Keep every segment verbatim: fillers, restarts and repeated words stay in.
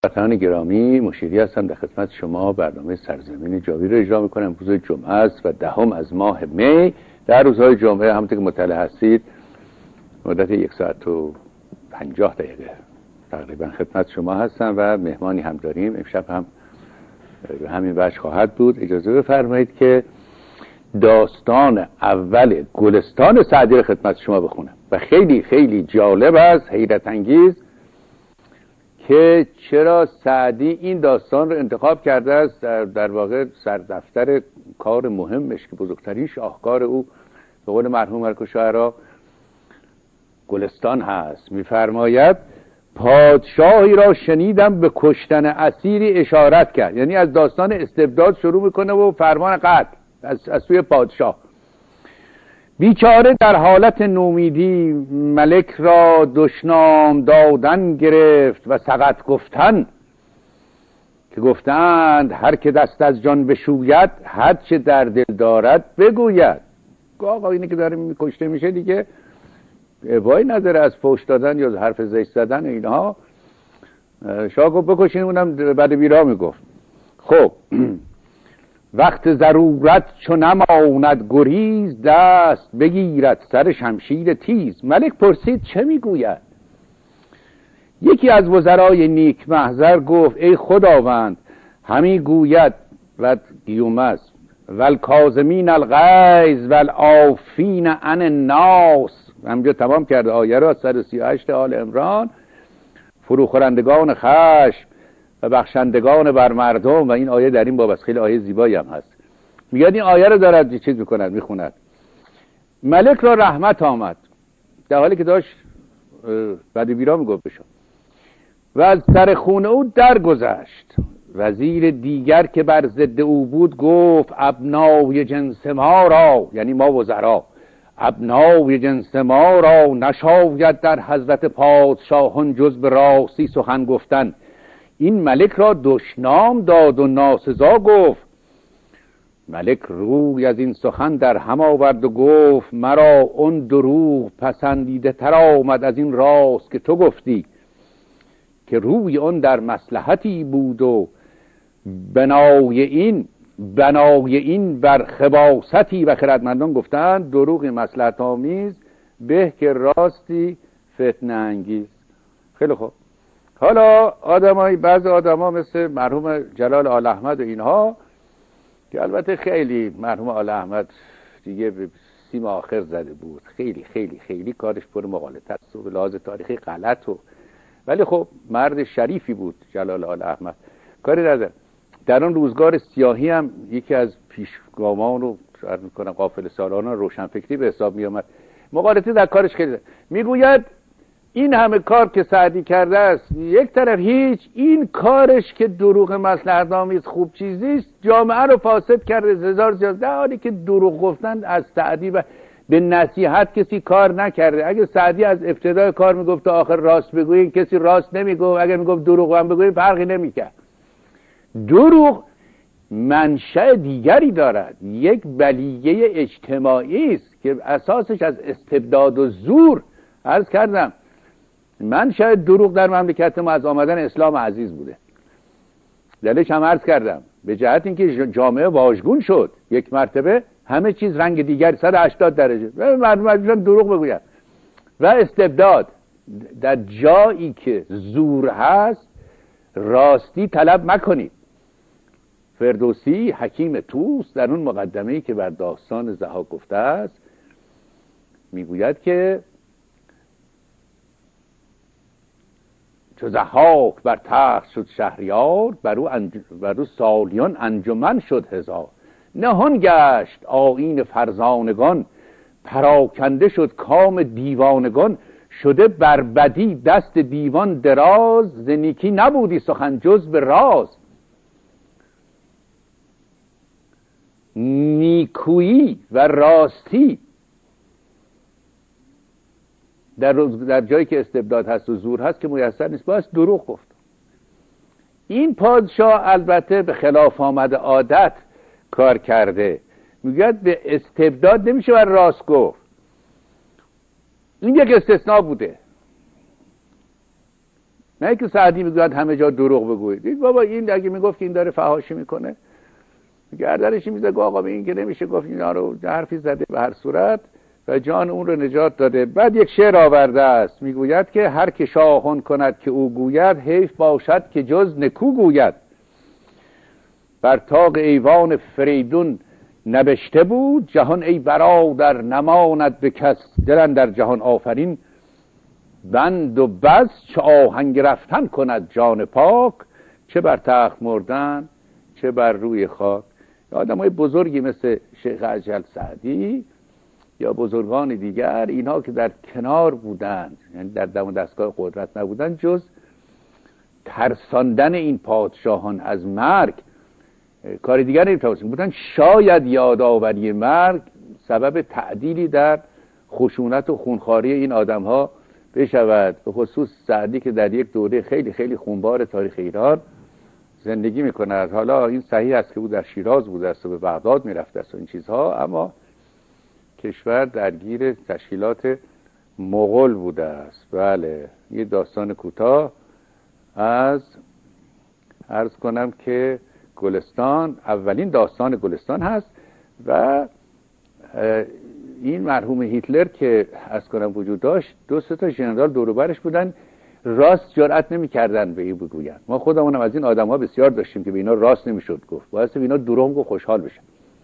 هموطنان گرامی، مشیری هستم در خدمت شما. برنامه سرزمین جاوید رو اجرا میکنم. روز جمعه است و دهم از ماه می. در روزهای جمعه همونطور که مطلع هستید مدت یک ساعت و پنجاه دقیقه تقریبا خدمت شما هستم و مهمانی هم داریم. امشب هم به همین وجه خواهد بود. اجازه بفرمایید که داستان اول گلستان سعدی رو خدمت شما بخونم و خیلی خیلی جالب است، حیرت انگیز که چرا سعدی این داستان رو انتخاب کرده است. در, در واقع سردفتر کار مهمش که بزرگترین شاهکار او به قول مرحوم ملک شعرا گلستان هست. میفرماید پادشاهی را شنیدم به کشتن اسیری اشارت کرد. یعنی از داستان استبداد شروع میکنه و فرمان قتل از, از سوی پادشاه. بیچاره در حالت نومیدی ملک را دشنام دادن گرفت و سقط گفتن که گفتند هر که دست از جان بشوید هر چه در دل دارد بگوید. آقا اینی که داره کشته میشه دیگه وای نداره از فوش دادن یا حرف زشت زدن اینها. شاه گفت بکشین، اونم بعد بیرا میگفت. خب وقت ضرورت چو نماند گریز دست بگیرد سر شمشیر تیز. ملک پرسید چه میگوید؟ یکی از وزرای نیک محضر گفت ای خداوند همی گوید و گیوم است والکاظمین الغیظ والعافین عن الناس. همینجا تمام کرده آیه را صد و سی و هشت آل عمران. فروخورندگان خشم و بخشندگان بر مردم. و این آیه در این باب است، خیلی آیه زیبایی هم هست. میگه این آیه رو دارد چیز میکند میخوند. ملک را رحمت آمد در حالی که داشت بعد بیرا میگفت بشو و از سر خون او درگذشت. وزیر دیگر که بر ضد او بود گفت ابنای جنس ما را، یعنی ما وزرا، ابنای جنس ما را نشاید در حضرت پادشاهان جز به راستی سخن گفتن. این ملک را دشنام داد و ناسزا گفت. ملک روی از این سخن در هم آورد و گفت مرا اون دروغ پسندیده تر آمد از این راست که تو گفتی که روی اون در مصلحتی بود و بنای این بنای این بر خباستی. و خردمندان گفتند دروغ مصلحت آمیز به که راستی فتنه انگیز. خیلی خوب. حالا آدمای بعض آدما مثل مرحوم جلال آل احمد و اینها که البته خیلی مرحوم آل احمد دیگه به سیم آخر زده بود، خیلی خیلی خیلی کارش پر مغالطه است و به لحاظ تاریخی غلط و ولی خب مرد شریفی بود جلال آل احمد، کاری نداره. در اون روزگار سیاهی هم یکی از پیشگامان رو عرض میکنم قافله سالاران روشنفکری به حساب می آمد. مغالطه در کارش خیلی. میگوید این همه کار که سعدی کرده است یک طرف هیچ، این کارش که دروغ مصلحت آمیز خوب چیزیست جامعه رو فاسد کرده هزار زیاد. در حالی که دروغ گفتن از سعدی و به نصیحت کسی کار نکرده. اگه سعدی از ابتدای کار میگفت تا آخر راست بگوین کسی راست نمیگفت، اگر میگفت دروغ هم بگوین فرقی نمیکرد. دروغ منشأ دیگری دارد، یک بلیه اجتماعی است که اساسش از استبداد و زور. عرض کردم من شاید دروغ در مملکت ما از آمدن اسلام عزیز بوده. دلیلش هم عرض کردم به جهت اینکه جامعه واژگون شد، یک مرتبه همه چیز رنگ دیگری صد و هشتاد درجه مردم مجبورن دروغ بگوید. و استبداد در جایی که زور هست راستی طلب مکنید. فردوسی حکیم طوس در اون مقدمه‌ای که بر داستان ضحاک گفته است میگوید که چو ضحاک بر تخت شد شهریار بر او, انج... بر او سالیان انجمن شد هزار. نهان گشت آیین فرزانگان پراکنده شد کام دیوانگان. شده بر بدی دست دیوان دراز ز نیکی نبودی سخن جز به راز. نیکویی و راستی در, در جایی که استبداد هست و زور هست که میسر نیست، باید دروغ گفت. این پادشاه البته به خلاف آمده عادت کار کرده، میگه به استبداد نمیشه بر راست گفت. این یک استثناء بوده. نه که سعدی میگوید همه جا دروغ بگوید. دید بابا این اگه میگفت که این داره فحاشی میکنه گردنش میزد آقا به این که نمیشه گفت، اینا رو حرفی زده به هر صورت و جان اون رو نجات داده. بعد یک شعر آورده است میگوید که هر که شاهان کند که او گوید، حیف باشد که جز نکو گوید. بر طاق ایوان فریدون نبشته بود، جهان ای برادر نماند به کس. دلن در جهان آفرین بند و بس، چه آهنگ رفتن کند جان پاک. چه بر تخت مردن چه بر روی خاک. آدم های بزرگی مثل شیخ اجل سعدی یا بزرگان دیگر، اینها که در کنار بودند، یعنی در دم و دستگاه قدرت نبودند، جز ترساندن این پادشاهان از مرگ کار دیگر نمی‌توانستند بودن. شاید یادآوری مرگ سبب تعدیلی در خشونت و خونخواری این آدم‌ها بشود، به خصوص سعدی که در یک دوره خیلی خیلی خونبار تاریخ ایران زندگی می‌کند. حالا این صحیح است که او در شیراز بوده است و به بغداد می‌رفته است و این چیزها، اما کشور درگیر تشکیلات مغول بوده است. بله، یه داستان کوتاه از عرض کنم که گلستان، اولین داستان گلستان هست و این مرحوم هیتلر که عرض کنم وجود داشت، دو سه تا ژنرال دور و برش بودن، راست جرأت نمی‌کردن به این بگوین. ما خودمونم از این آدم‌ها بسیار داشتیم که به اینا راست نمی‌شد گفت، واسه اینا دروغ و خوشحال بشن.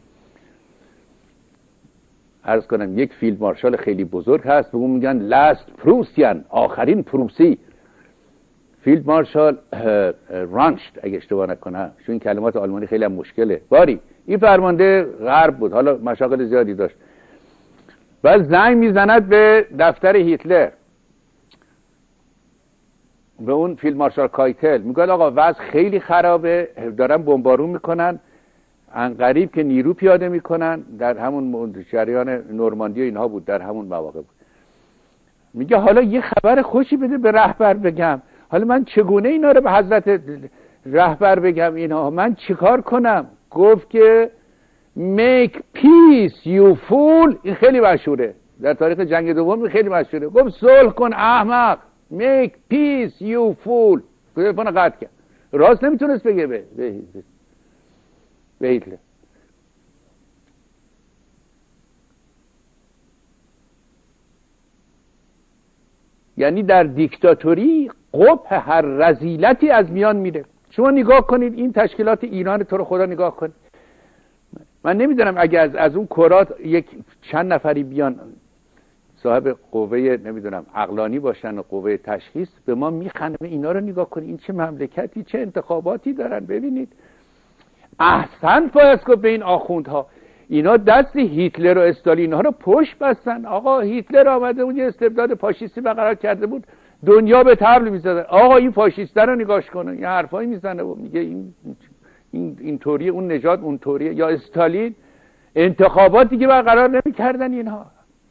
عرض کنم یک فیلد مارشال خیلی بزرگ هست به اون میگن لاست پروسیان، آخرین پروسی، فیلد مارشال رانشت اگه اشتباه نکنم، چون این کلمات آلمانی خیلی هم مشکله. باری این فرمانده غرب بود، حالا مشاغل زیادی داشت. بعد زنگ میزند به دفتر هیتلر، به اون فیلد مارشال کایتل، میگه آقا وضع خیلی خرابه، دارن بمبارون میکنن، انقریب که نیرو پیاده میکنن، در همون جریان نورماندی و اینها بود، در همون مواقع بود. میگه حالا یه خبر خوشی بده به رهبر بگم، حالا من چگونه اینا رو به حضرت رهبر بگم اینها، من چیکار کنم؟ گفت که make peace you fool. این خیلی مشهوره در تاریخ جنگ دوم، خیلی مشهوره. گفت صلح کن احمق، make peace you fool. تلفن قطع کرد. راست نمیتونست بگه به به هیتلر. یعنی در دیکتاتوری قبح هر رذیلتی از میان میره. شما نگاه کنید این تشکیلات ایران، تو رو خدا نگاه کنید. من نمیدونم اگه از, از اون کرات یک چند نفری بیان صاحب قوه نمیدونم عقلانی باشن و قوه تشخیص، به ما میخنه. اینا رو نگاه کنید، این چه مملکتی، چه انتخاباتی دارن. ببینید احسن فایسکو به این آخوندها، اینا دست هیتلر و استالین ها رو پشت بستن. آقا هیتلر آمده بود یه استبداد فاشیستی برقرار کرده بود، دنیا به طبل میزدن آقا این فاشیستا رو نگاش کنه، یه حرفایی میزنه و میگه این این این طوریه، اون نژاد اون طوریه. یا استالین انتخابات دیگه برقرار نمیکردن اینها.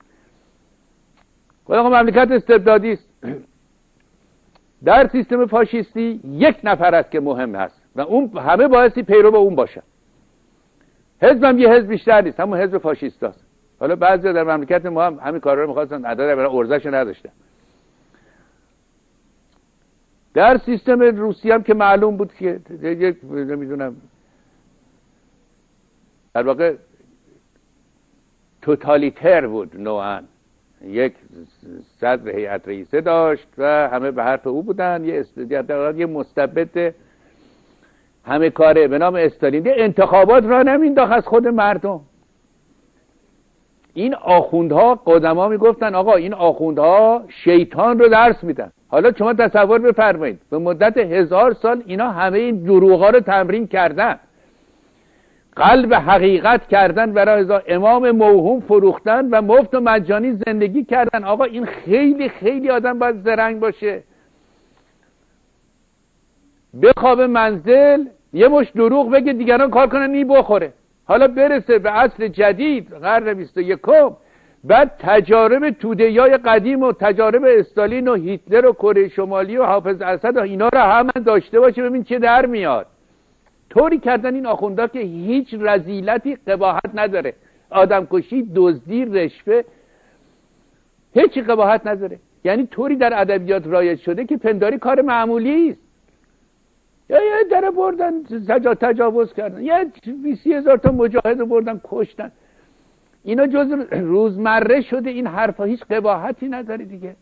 آقا مملکت استبدادی است. در سیستم فاشیستی یک نفر است که مهم هست و اون همه بایستی پیرو به اون باشن. حزبم یه حزب بیشتر نیست، همون حزب فاشیستاست. حالا بعضی در مملکت ما هم همین کارا رو می‌خواستن، عدد برای ارزش نداشتن. در سیستم روسی هم که معلوم بود که یک نمیدونم در واقع توتالیتر بود نوعاً، یک صدر هیئت رئیسه داشت و همه به حرف او بودن، یه استبداد، یه مستبد همه کاره به نام استالین. انتخابات را نمینداخت از خود مردم. این آخوندها قدما میگفتن آقا این آخوندها شیطان رو درس میدن. حالا شما تصور بفرمایید به مدت هزار سال اینا همه این دروغا رو تمرین کردن، قلب حقیقت کردن، برای هزار امام موهوم فروختن و مفت و مجانی زندگی کردن. آقا این خیلی خیلی آدم باید زرنگ باشه، بخواب منزل یه مش دروغ بگه دیگران کار کنن نی بخوره. حالا برسه به عصر جدید قرن بیست و یکم، بعد تجارب توده‌های قدیم و تجارب استالین و هیتلر و کره شمالی و حافظ اسد و اینا رو هم داشته باشه، ببین چه در میاد. طوری کردن این آخوندا که هیچ رذیلتی قباحت نداره. آدم کشی، دزدی، رشوه، هیچ قباحت نداره. یعنی طوری در ادبیات رایج شده که پنداری کار معمولی است. یا یه در بردن سجا تجاوز کردن، یه بیسی هزار تا مجاهد بردن کشتن، اینا جز روزمره شده. این حرفا هیچ قباحتی نداره دیگه.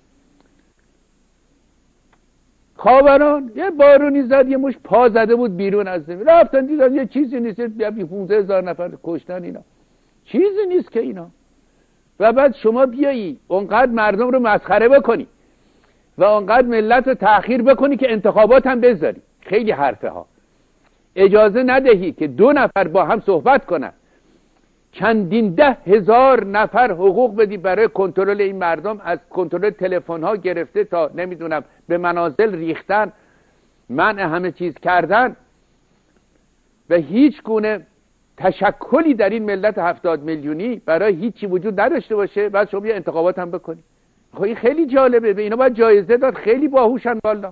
خاوران یه بارونی زد، یه مش پا زده بود بیرون از زمین، رفتن دیدن یه چیزی نیست، بیا پانزده هزار نفر کشتن. اینا چیزی نیست که اینا. و بعد شما بیایی اونقدر مردم رو مسخره بکنی و اونقدر ملت رو تأخیر بکنی که انتخابات هم بذاری. خیلی حرفه ها. اجازه ندهی که دو نفر با هم صحبت کنن، چندین ده هزار نفر حقوق بدی برای کنترل این مردم، از کنترل تلفن ها گرفته تا نمیدونم به منازل ریختن، منع همه چیز کردن و هیچ گونه تشکلی در این ملت هفتاد میلیونی برای هیچی وجود نداشته باشه. بعد شما یه انتخابات هم بکنی. خب این خیلی جالبه، به اینا باید جایزه داد، خیلی باهوشن والا.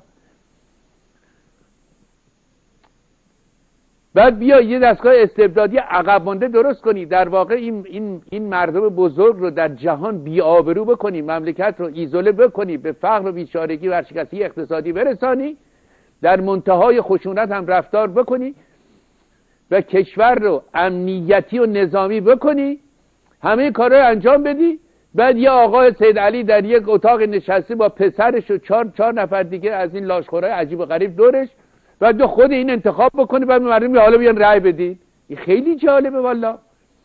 بعد بیا یه دستگاه استبدادی عقب مانده درست کنی، در واقع این این این مردم بزرگ رو در جهان بی‌آبرو بکنی، مملکت رو ایزوله بکنی، به فقر و بیچارگی و ورشکستگی اقتصادی برسانی، در منتهای خشونت هم رفتار بکنی و کشور رو امنیتی و نظامی بکنی، همه کارا رو انجام بدی. بعد یه آقای سید علی در یک اتاق نشسته با پسرش و چهار چهار نفر دیگه از این لاشخورای عجیب و غریب دورش، بعد دو خود این انتخاب بکنه، بعد مردم حالا بیان رأی بدید. این خیلی جالبه والا.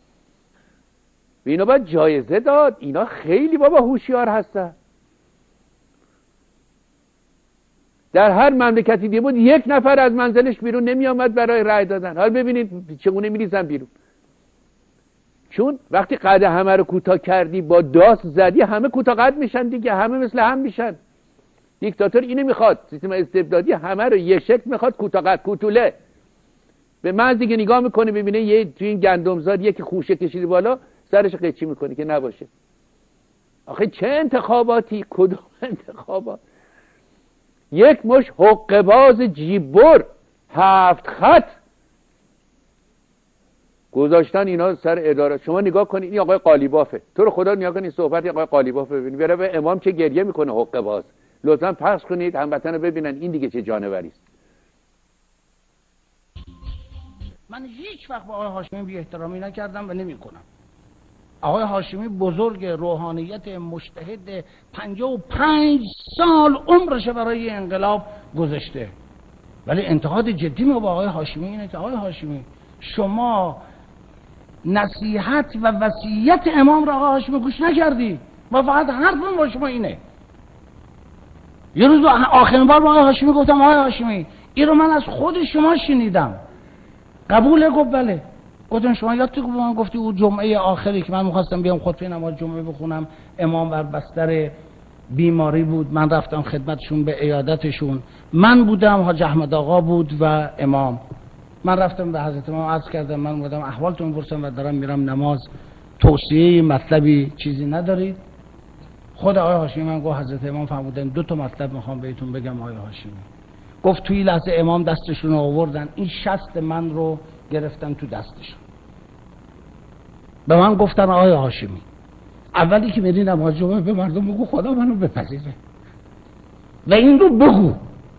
اینا باید جایزه داد. اینا خیلی بابا هوشیار هستن. در هر مملکتی دیگه بود یک نفر از منزلش بیرون نمی آمد برای رأی دادن. حالا ببینید چگونه میریزن بیرون. چون وقتی قد همه رو کوتاه کردی، با داس زدی، همه کوتاه قد میشن دیگه، همه مثل هم میشن. دیکتاتور اینو میخواد، سیستم استبدادی همه رو یک شکل میخواد، کوتاه قد کوتوله. به من دیگه نگاه میکنه ببینه یه تو این گندمزاد یکی خوشه کشیده بالا، سرش قیچی میکنه که نباشه. آخه چه انتخاباتی؟ کدوم انتخابات؟ یک مش حقه‌باز جیببر هفت خط گذاشتن اینا سر اداره. شما نگاه کنید این آقای قالیبافه، تو رو خدا نگاه کنید صحبت آقای قالیباف ببینید، بره به امام چه گریه میکنه حقه‌باز. لطفا پخش کنید هموطن رو ببینن این دیگه چه جانوری است. من هیچ وقت با آقای هاشمی بی احترامی نکردم و نمی کنم. آقای هاشمی بزرگ روحانیت مجتهد پنجاه و پنج سال عمرش برای انقلاب گذشته، ولی انتقاد جدی ما با آقای هاشمی اینه که آقای هاشمی شما نصیحت و وصیت امام را آقای هاشمی گوش نکردی و فقط حرفم با شما اینه. یه روز آخرین بار با آقای هاشمی گفتم آقای هاشمی این رو من از خود شما شنیدم، قبوله؟ گفت بله. گفتم شما یادت من گفتی اون جمعه آخری که من می‌خواستم بیام خطبه نماز جمعه بخونم، امام بر بستر بیماری بود، من رفتم خدمتشون به عیادتشون، من بودم، حاج احمد آقا بود و امام. من رفتم به حضرت امام عرض کردم من بودم احوالتون پرسیدم و دارم میرم نماز، توصیه مطلبی چیزی ندارید؟ خود آقای هاشمی من گفت حضرت امام فرمودن دو تا مطلب میخوام بهتون بگم آقای هاشمی. گفت توی لحظه امام دستشون رو آوردن، این شست من رو گرفتن تو دستشون، به من گفتن آقای هاشمی اولی که میری نماز جمعه به مردم بگو خدا منو بپذیره و این رو بگو،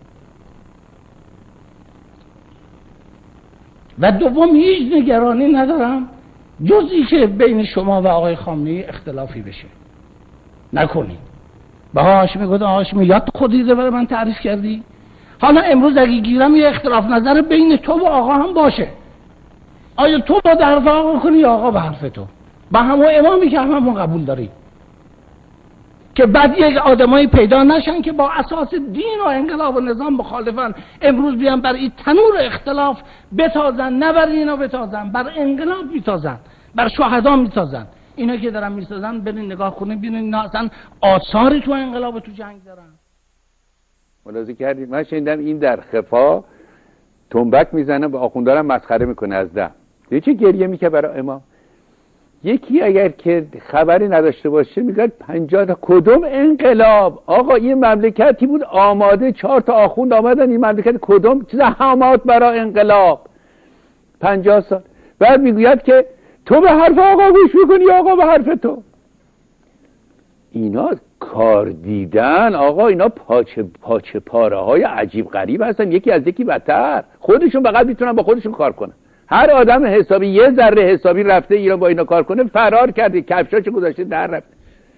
و دوم هیچ نگرانی ندارم جزی که بین شما و آقای خامنه‌ای اختلافی بشه نکنید. به آقای هاشمی گفتم آقای هاشمی یاد خودی رو برای من تعریف کردی، حالا امروز اگه گیرم یه اختلاف نظر بین تو و آقا هم باشه، آیا تو با حرف آقا کنی یا آقا به حرف تو؟ با همون امامی که همون قبول داری، که بعد یک آدمایی پیدا نشن که با اساس دین و انقلاب و نظام مخالفن، امروز بیان بر این تنور اختلاف بتازن، نه بر اینا بتازن، بر انقلاب میتازن، بر شهدا میتازن. اینا که دارن میسازن برین نگاه کنین ببینین اینا اصلا آثاری تو انقلاب تو جنگ دارن. ملاحظه کردید من شنیدم این در خفا تنبک میزنه به آخوندارم مسخره میکنه از ده. دیگه چه گریه میکنه برای امام؟ یکی اگر که خبری نداشته باشه میگه پنجاه تا کدوم انقلاب؟ آقا این مملکتی بود آماده، چهار تا آخوند آمدن، این مملکت کدوم چیز حمات برای انقلاب؟ پنجاه سال بعد میگوید که تو به حرف آقا گوش میکنی، آقا به حرف تو. اینا کار دیدن آقا، اینا پاچه پاچه پاره های عجیب غریب هستن، یکی از یکی بدتر. خودشون فقط میتونن با خودشون کار کنن. هر آدم حسابی یه ذره حسابی رفته ایران با اینا کار کنه فرار کرده، کفشاشو گذاشته در رفته.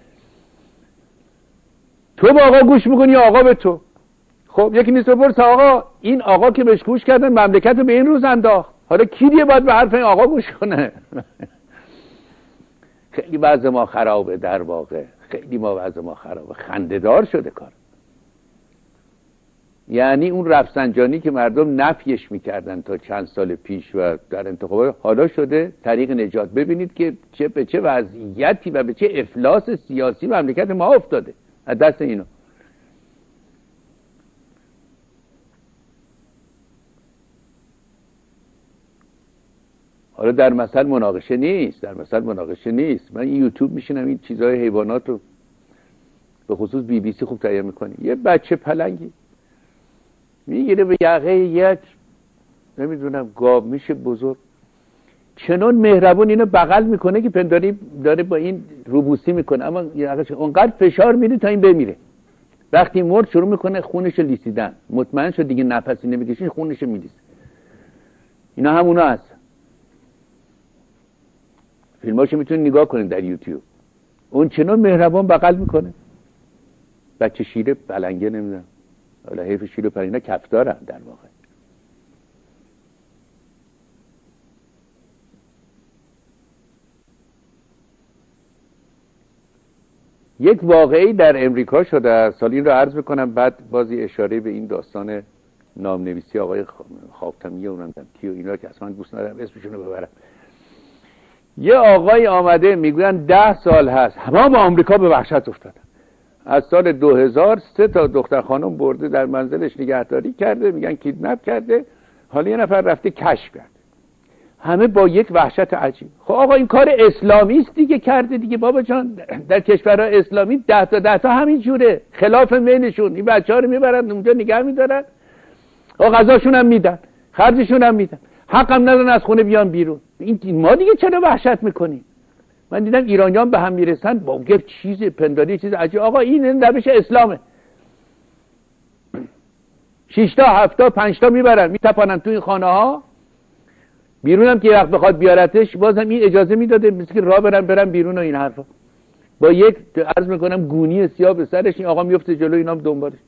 تو با آقا گوش میکنی، آقا به تو. خب یکی نیست بپرس آقا این آقا که بهش گوش کردن مملکت رو به این روز انداخت، حالا کی دیگه باید به حرف این آقا گوش کنه؟ خیلی وضع ما خرابه، در واقع خیلی ما وضع ما خرابه، خنده‌دار شده کار. یعنی اون رفسنجانی که مردم نفیش میکردن تا چند سال پیش و در انتخابات، حالا شده طریق نجات. ببینید که چه به چه وضعیتی و به چه افلاس سیاسی مملکت ما افتاده از دست اینا. حالا در مثل مناقشه نیست، در مثل مناقشه نیست. من این یوتیوب میشینم این چیزای حیوانات رو به خصوص بی بی سی خوب تهیه میکنی، یه بچه پلنگی میگیره به یقه یک نمیدونم گاو میشه بزرگ، چنان مهربون اینو بغل میکنه که پنداری داره با این روبوسی میکنه، اما اونقدر فشار میده تا این بمیره. وقتی مرد شروع میکنه خونش لیسیدن، مطمئن شد دیگه نفسی نمیکشه خونش میلیسه. اینا همونا هست. فیلماشو میتونید نگاه کنید در یوتیوب. اون چنان مهربان بغل میکنه. بچه شیره پلنگه نمیدونم، حالا حیف شیر و پرینه کف دارن در واقع. یک واقعی در امریکا شده، سال این رو عرض میکنم بعد بازی اشاره به این داستان نامنویسی آقای خاکتمی اونم کیو اینا که اصلا دوست ندارم اسمشون رو ببرم. یه آقای آمده میگوین ده سال هست همه با آمریکا به وحشت افتادن. از سال دو هزار سه تا دختر خانم برده در منزلش نگهداری کرده، میگن کیدنپ کرده، حالا یه نفر رفته کشف کرده. همه با یک وحشت عجیب. خب آقا این کار اسلامی است دیگه کرده دیگه بابا جان، در کشورهای اسلامی ده تا ده تا همین جوره، خلاف میلشون این بچه‌ها رو میبرن اونجا نگه میدارن، آقا غذاشون هم میدن، خرجشون هم میدن، حق هم ندارن از خونه بیان بیرون. این ما دیگه چرا وحشت میکنیم؟ من دیدم ایرانیان به هم میرسن با یه چیز پنداری چیز عجیب. آقا این روش اسلامه. شش تا هفت تا پنج تا میبرن میتپانن تو این خانه ها، بیرون هم که وقت بخواد بیارتش بازم این اجازه میداده مثل که راه برن برن بیرون و این حرفا. با یک عرض میکنم گونی سیاه به سرش این آقا میفته جلو اینام دنبالش.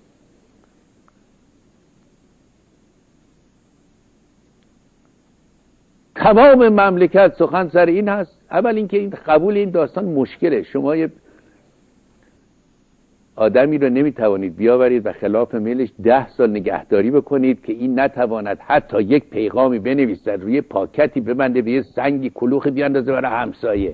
تمام مملکت سخن سر این هست. اول اینکه این قبول این داستان مشکله. شما یه آدمی رو نمیتوانید بیاورید و خلاف میلش ده سال نگهداری بکنید که این نتواند حتی یک پیغامی بنویسد، روی پاکتی ببنده، به یه سنگی کلوخی بیاندازه برای همسایه.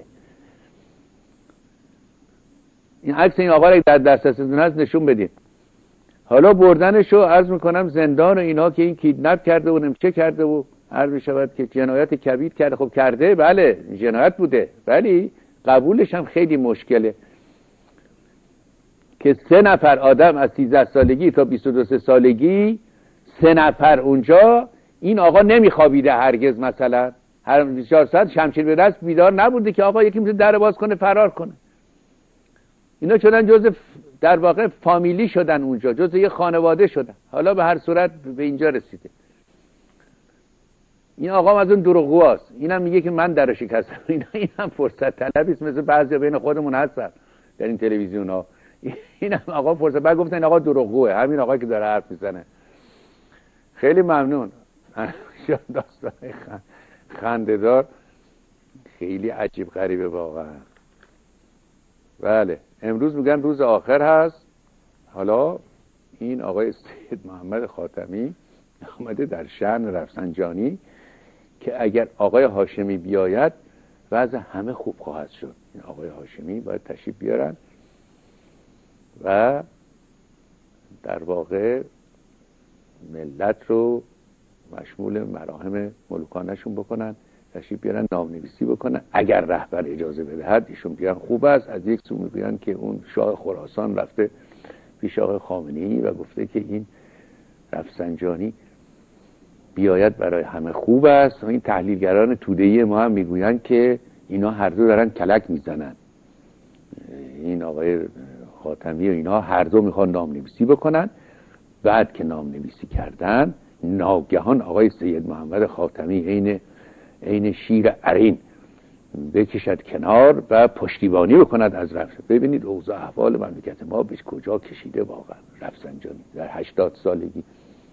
این عکس این آقا را در دسترستون هست نشون بدید. حالا بردنشو عرض میکنم زندان و اینا که این کیدنپ کرده و نمیشه کرده و عرض میشود که جنایت کبیر کرده. خب کرده، بله جنایت بوده، ولی قبولش هم خیلی مشکله که سه نفر آدم از سیزده سالگی تا بیست و دو سالگی سه نفر اونجا، این آقا نمیخوابیده هرگز، مثلا هر بیست و چهار ساعت شمشیر به دست بیدار نبوده که آقا یکی میتونه در باز کنه فرار کنه. اینا شدن جزء در واقع فامیلی شدن اونجا، جزء یه خانواده شدن. حالا به هر صورت به اینجا رسیده. این آقا از اون دروغگوست، اینم میگه که من درو شکستم. اینا اینم فرصت طلبی است، مثل بعضیا بین خودمون هستن در این تلویزیون ها. اینم آقا فرصت، بعد گفتن این آقا دروغگوه، همین آقا که داره حرف میزنه. خیلی ممنون. داستان خنده‌دار خیلی عجیب غریبه واقعا. بله امروز میگن روز آخر هست. حالا این آقای سید محمد خاتمی آمده در شأن رفسنجانی که اگر آقای هاشمی بیاید وضع همه خوب خواهد شد. این آقای هاشمی باید تشریف بیارن و در واقع ملت رو مشمول مراهم ملوکانشون بکنن، تشریف بیارن نامنویسی بکنن. اگر رهبر اجازه بدهد ایشون بیان خوب است. از یک سو میگن که اون شاه خراسان رفته پیش آقای خامنه‌ای و گفته که این رفسنجانی بیاید برای همه خوب است. و این تحلیلگران توده‌ای ما هم میگویند که اینا هر دو دارن کلک میزنن این آقای خاتمی و اینا هر دو میخوان نام نویسی بکنن. بعد که نام نویسی کردن، ناگهان آقای سید محمد خاتمی عین عین شیر عرین بکشد کنار و پشتیبانی بکند از رفسنجانی. ببینید اوضاع احوال مملکت ما به کجا کشیده واقعا. رفسنجانی در هشتاد سالگی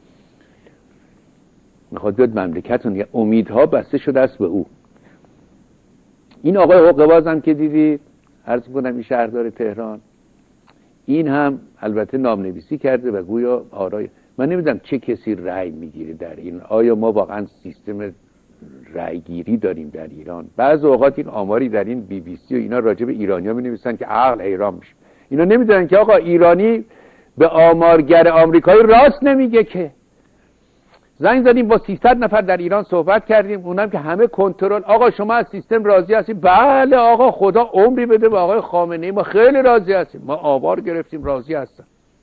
میخواد بیاد مملکتون، امیدها بسته شده است به او. این آقای حقه باز هم که دیدید، عرض کنم این شهردار تهران، این هم البته نام نویسی کرده و گویا آرای من نمیدونم چه کسی رأی میگیره در این. آیا ما واقعا سیستم رأی گیری داریم در ایران؟ بعض اوقات این آماری در این بی بی سی و اینا راجع به ایرانی‌ها می‌نویسن که عقل حیران میشه. اینا نمیدونن که آقا ایرانی به آمارگر آمریکایی راست نمیگه که. زنگ زدیم با سیصد نفر در ایران صحبت کردیم، اونم که همه کنترل. آقا شما از سیستم راضی هستید؟ بله آقا، خدا عمری بده به آقای خامنه‌ای، ما خیلی راضی هستیم، ما آمار گرفتیم راضی هستم.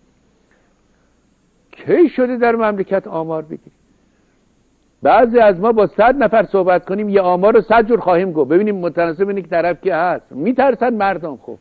کی شده در مملکت آمار بگیریم؟ بعضی از ما با صد نفر صحبت کنیم یه آمار رو صد جور خواهیم گفت، ببینیم متناسب این که طرف کی هست. میترسن مردم. خب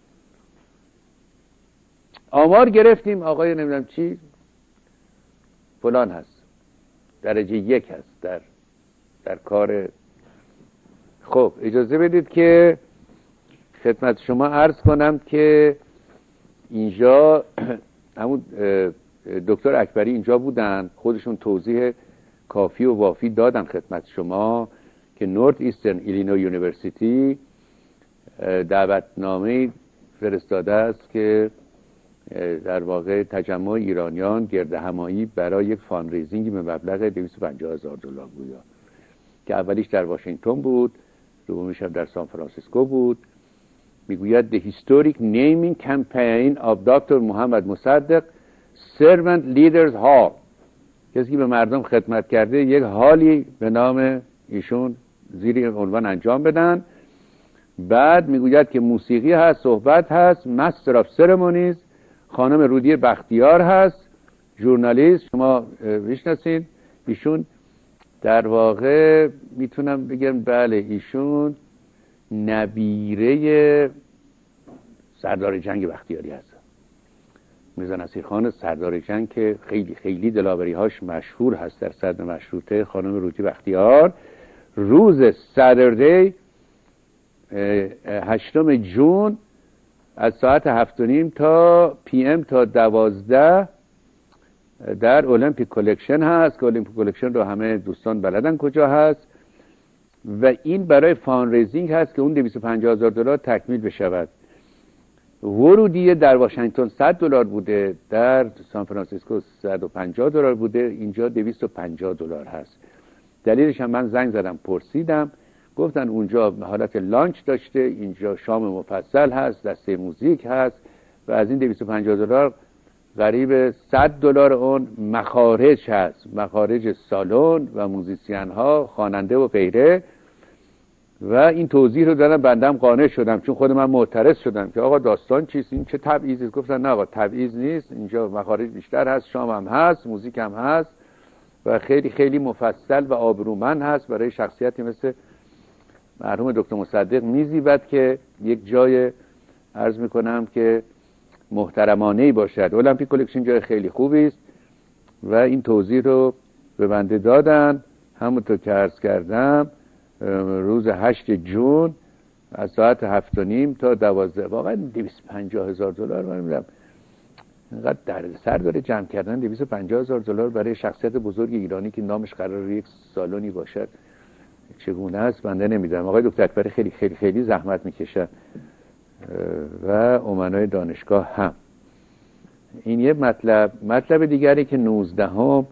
آمار گرفتیم، آقای نمیدونم چی فلان هست، درجه یک هست در در کار. خب اجازه بدید که خدمت شما عرض کنم که اینجا همون دکتر اکبری اینجا بودن، خودشون توضیح کافی و وافی دادن خدمت شما که نورت ایسترن ایلینوی یونیورسیتی دعوتنامه فرستاده است که در واقع تجمع ایرانیان گرد همایی برای یک فاندریزینگی به مبلغ دویست و پنجاه هزار دلار گویا، که اولیش در واشنگتن بود، دومیش هم در سان فرانسیسکو بود. میگوید the historic naming campaign of دکتر محمد مصدق servant leaders hall، کسی که به مردم خدمت کرده یک حالی به نام ایشون زیر این عنوان انجام بدن. بعد میگوید که موسیقی هست، صحبت هست، مستر آف سرمونیز خانم رودی بختیار هست، ژورنالیست شما میشناسید ایشون. در واقع میتونم بگم بله ایشون نبیره سردار جنگ بختیاری هست، میرزا نصیرخان سردار جنگ که خیلی خیلی دلاوری هاش مشهور هست در صدر مشروطه. خانم رودی بختیار روز ساتردی هشتم جون از ساعت هفت و نیم تا پی ام تا دوازده در المپیک کلکشن هست که المپیک کلکشن رو همه دوستان بلدن کجا هست، و این برای فاندریزینگ هست که اون دویست و پنجاه هزار دلار تکمیل بشود. ورودیه در واشنگتن صد دلار بوده، در سان فرانسیسکو صد و پنجاه دلار بوده، اینجا دویست و پنجاه دلار هست. دلیلش هم من زنگ زدم پرسیدم، گفتن اونجا حالت لانچ داشته، اینجا شام مفصل هست، دسته موزیک هست و از این دویست و پنجاه دلار قریب صد دلار اون مخارج هست، مخارج سالن و موزیسین ها، خواننده و غیره. و این توضیح رو دادم، بندم قانع شدم، چون خود من معترض شدم که آقا داستان چیست، این چه تبعیضی؟ گفتن نه آقا تبعیض نیست، اینجا مخارج بیشتر هست، شام هم هست، موزیک هم هست و خیلی خیلی مفصل و آبرومند هست. برای شخصیتی مثل مرحوم دکتر مصدق میزیبد که یک جای عرض میکنم که محترمانه‌ای باشد. المپیک کلکشن جای خیلی خوبی است و این توضیح رو به بنده دادن. همونطور که عرض کردم روز هشت جون از ساعت هفت و نیم تا دوازده، واقعا دویست و پنجاه هزار دلار من میدونم اینقدر در سر داره جمع کردن دویست و پنجاه هزار دلار برای شخصیت بزرگ ایرانی که نامش قرار یک سالونی باشد. چگونه است بنده نمیدونم. آقای دکتر اکبری خیلی خیلی خیلی زحمت میکشن و امنای دانشگاه هم. این یه مطلب. مطلب دیگری که نوزدهم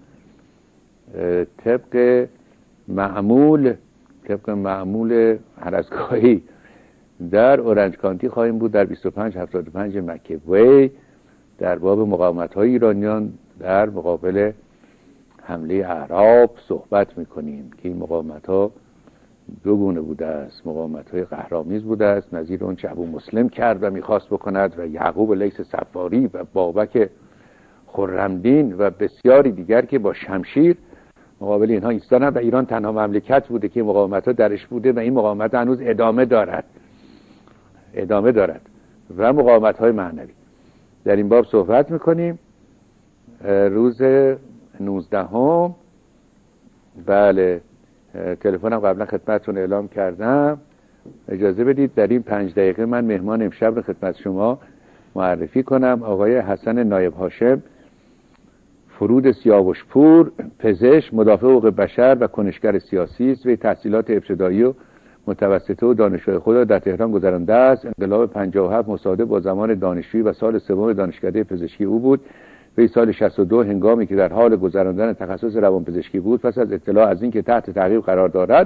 طبق معمول طبق معمول هر از گاهی در اورنج کانتی خواهیم بود، در بیست و پنج هفتاد و پنج مکه وی، در باب مقاومت های ایرانیان در مقابل حمله اعراب صحبت میکنیم که این مقاومت ها دو گونه بوده است. مقاومت های قهرآمیز بوده است نظیر اون چه ابو مسلم کرد و میخواست بکند و یعقوب لیث صفاری و بابک خرمدین و بسیاری دیگر که با شمشیر مقابل اینها ایستادند و ایران تنها مملکت بوده که مقاومت ها درش بوده و این مقاومت هنوز ادامه دارد ادامه دارد و مقاومت‌های معنوی. در این باب صحبت میکنیم. روز نوزدهم بله تلفنم قبلا خدمتتون اعلام کردم. اجازه بدید در این پنج دقیقه من مهمان امشب رو خدمت شما معرفی کنم. آقای حسن نایب هاشم، فرود سیاوشپور، پزشک، مدافع حقوق بشر و کنشگر سیاسی است. وی تحصیلات ابتدایی و متوسطه و دانشگاه خود را در تهران گذرانده است. انقلاب پنجاه و هفت مصادف با زمان دانشجویی و سال سوم دانشکده پزشکی او بود. وی سال شصت و دو هنگامی که در حال گذراندن تخصص روانپزشکی بود، پس از اطلاع از اینکه تحت تعقیب قرار دارد،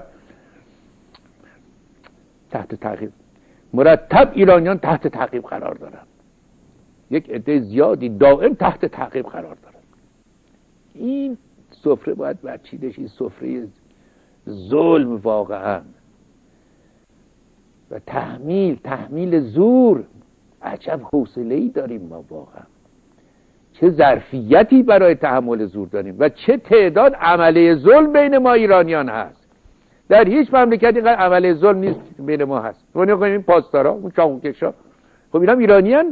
تحت تعقیب مرتب ایرانیان تحت تعقیب قرار دارند. یک عده زیادی دائم تحت تعقیب قرار دارند. این سفره باید برچیدش، این سفره ظلم واقعا و تحمیل تحمیل زور. عجب حوصله‌ای داریم ما واقعا، چه ظرفیتی برای تحمل زور داریم و چه تعداد عمله ظلم بین ما ایرانیان هست. در هیچ مملکتی اینقدر عمله ظلم نیست بین ما هست. اون این پاسدارا، اون چاقوکشا، خب اینا ایرانیان.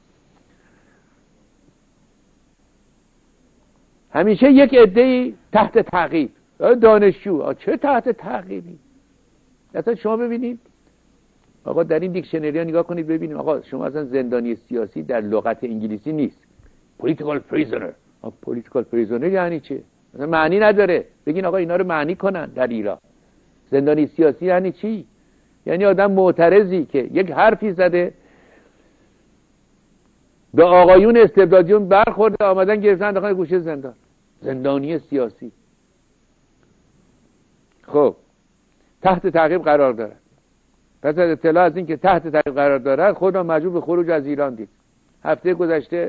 همیشه یک عده تحت تعقیب. دانشجو چه تحت تعقیبی؟ اصلا شما ببینید آقا در این دیکشنری ها نگاه کنید ببینید آقا شما اصلا زندانی سیاسی در لغت انگلیسی نیست. political prisoner. political prisoner یعنی چه؟ اصلا معنی نداره. بگین آقا اینا رو معنی کنن در ایران. زندانی سیاسی یعنی چی؟ یعنی آدم معترضی که یک حرفی زده، به آقایون استبدادیون برخورده، آمدن گرفتن داخل گوشه زندان. زندانی سیاسی. خب تحت تعقیب قرار دارد. پس از اطلاع از این که تحت تعقیب قرار دارد، خود را مجبور به خروج از ایران دید. هفته گذشته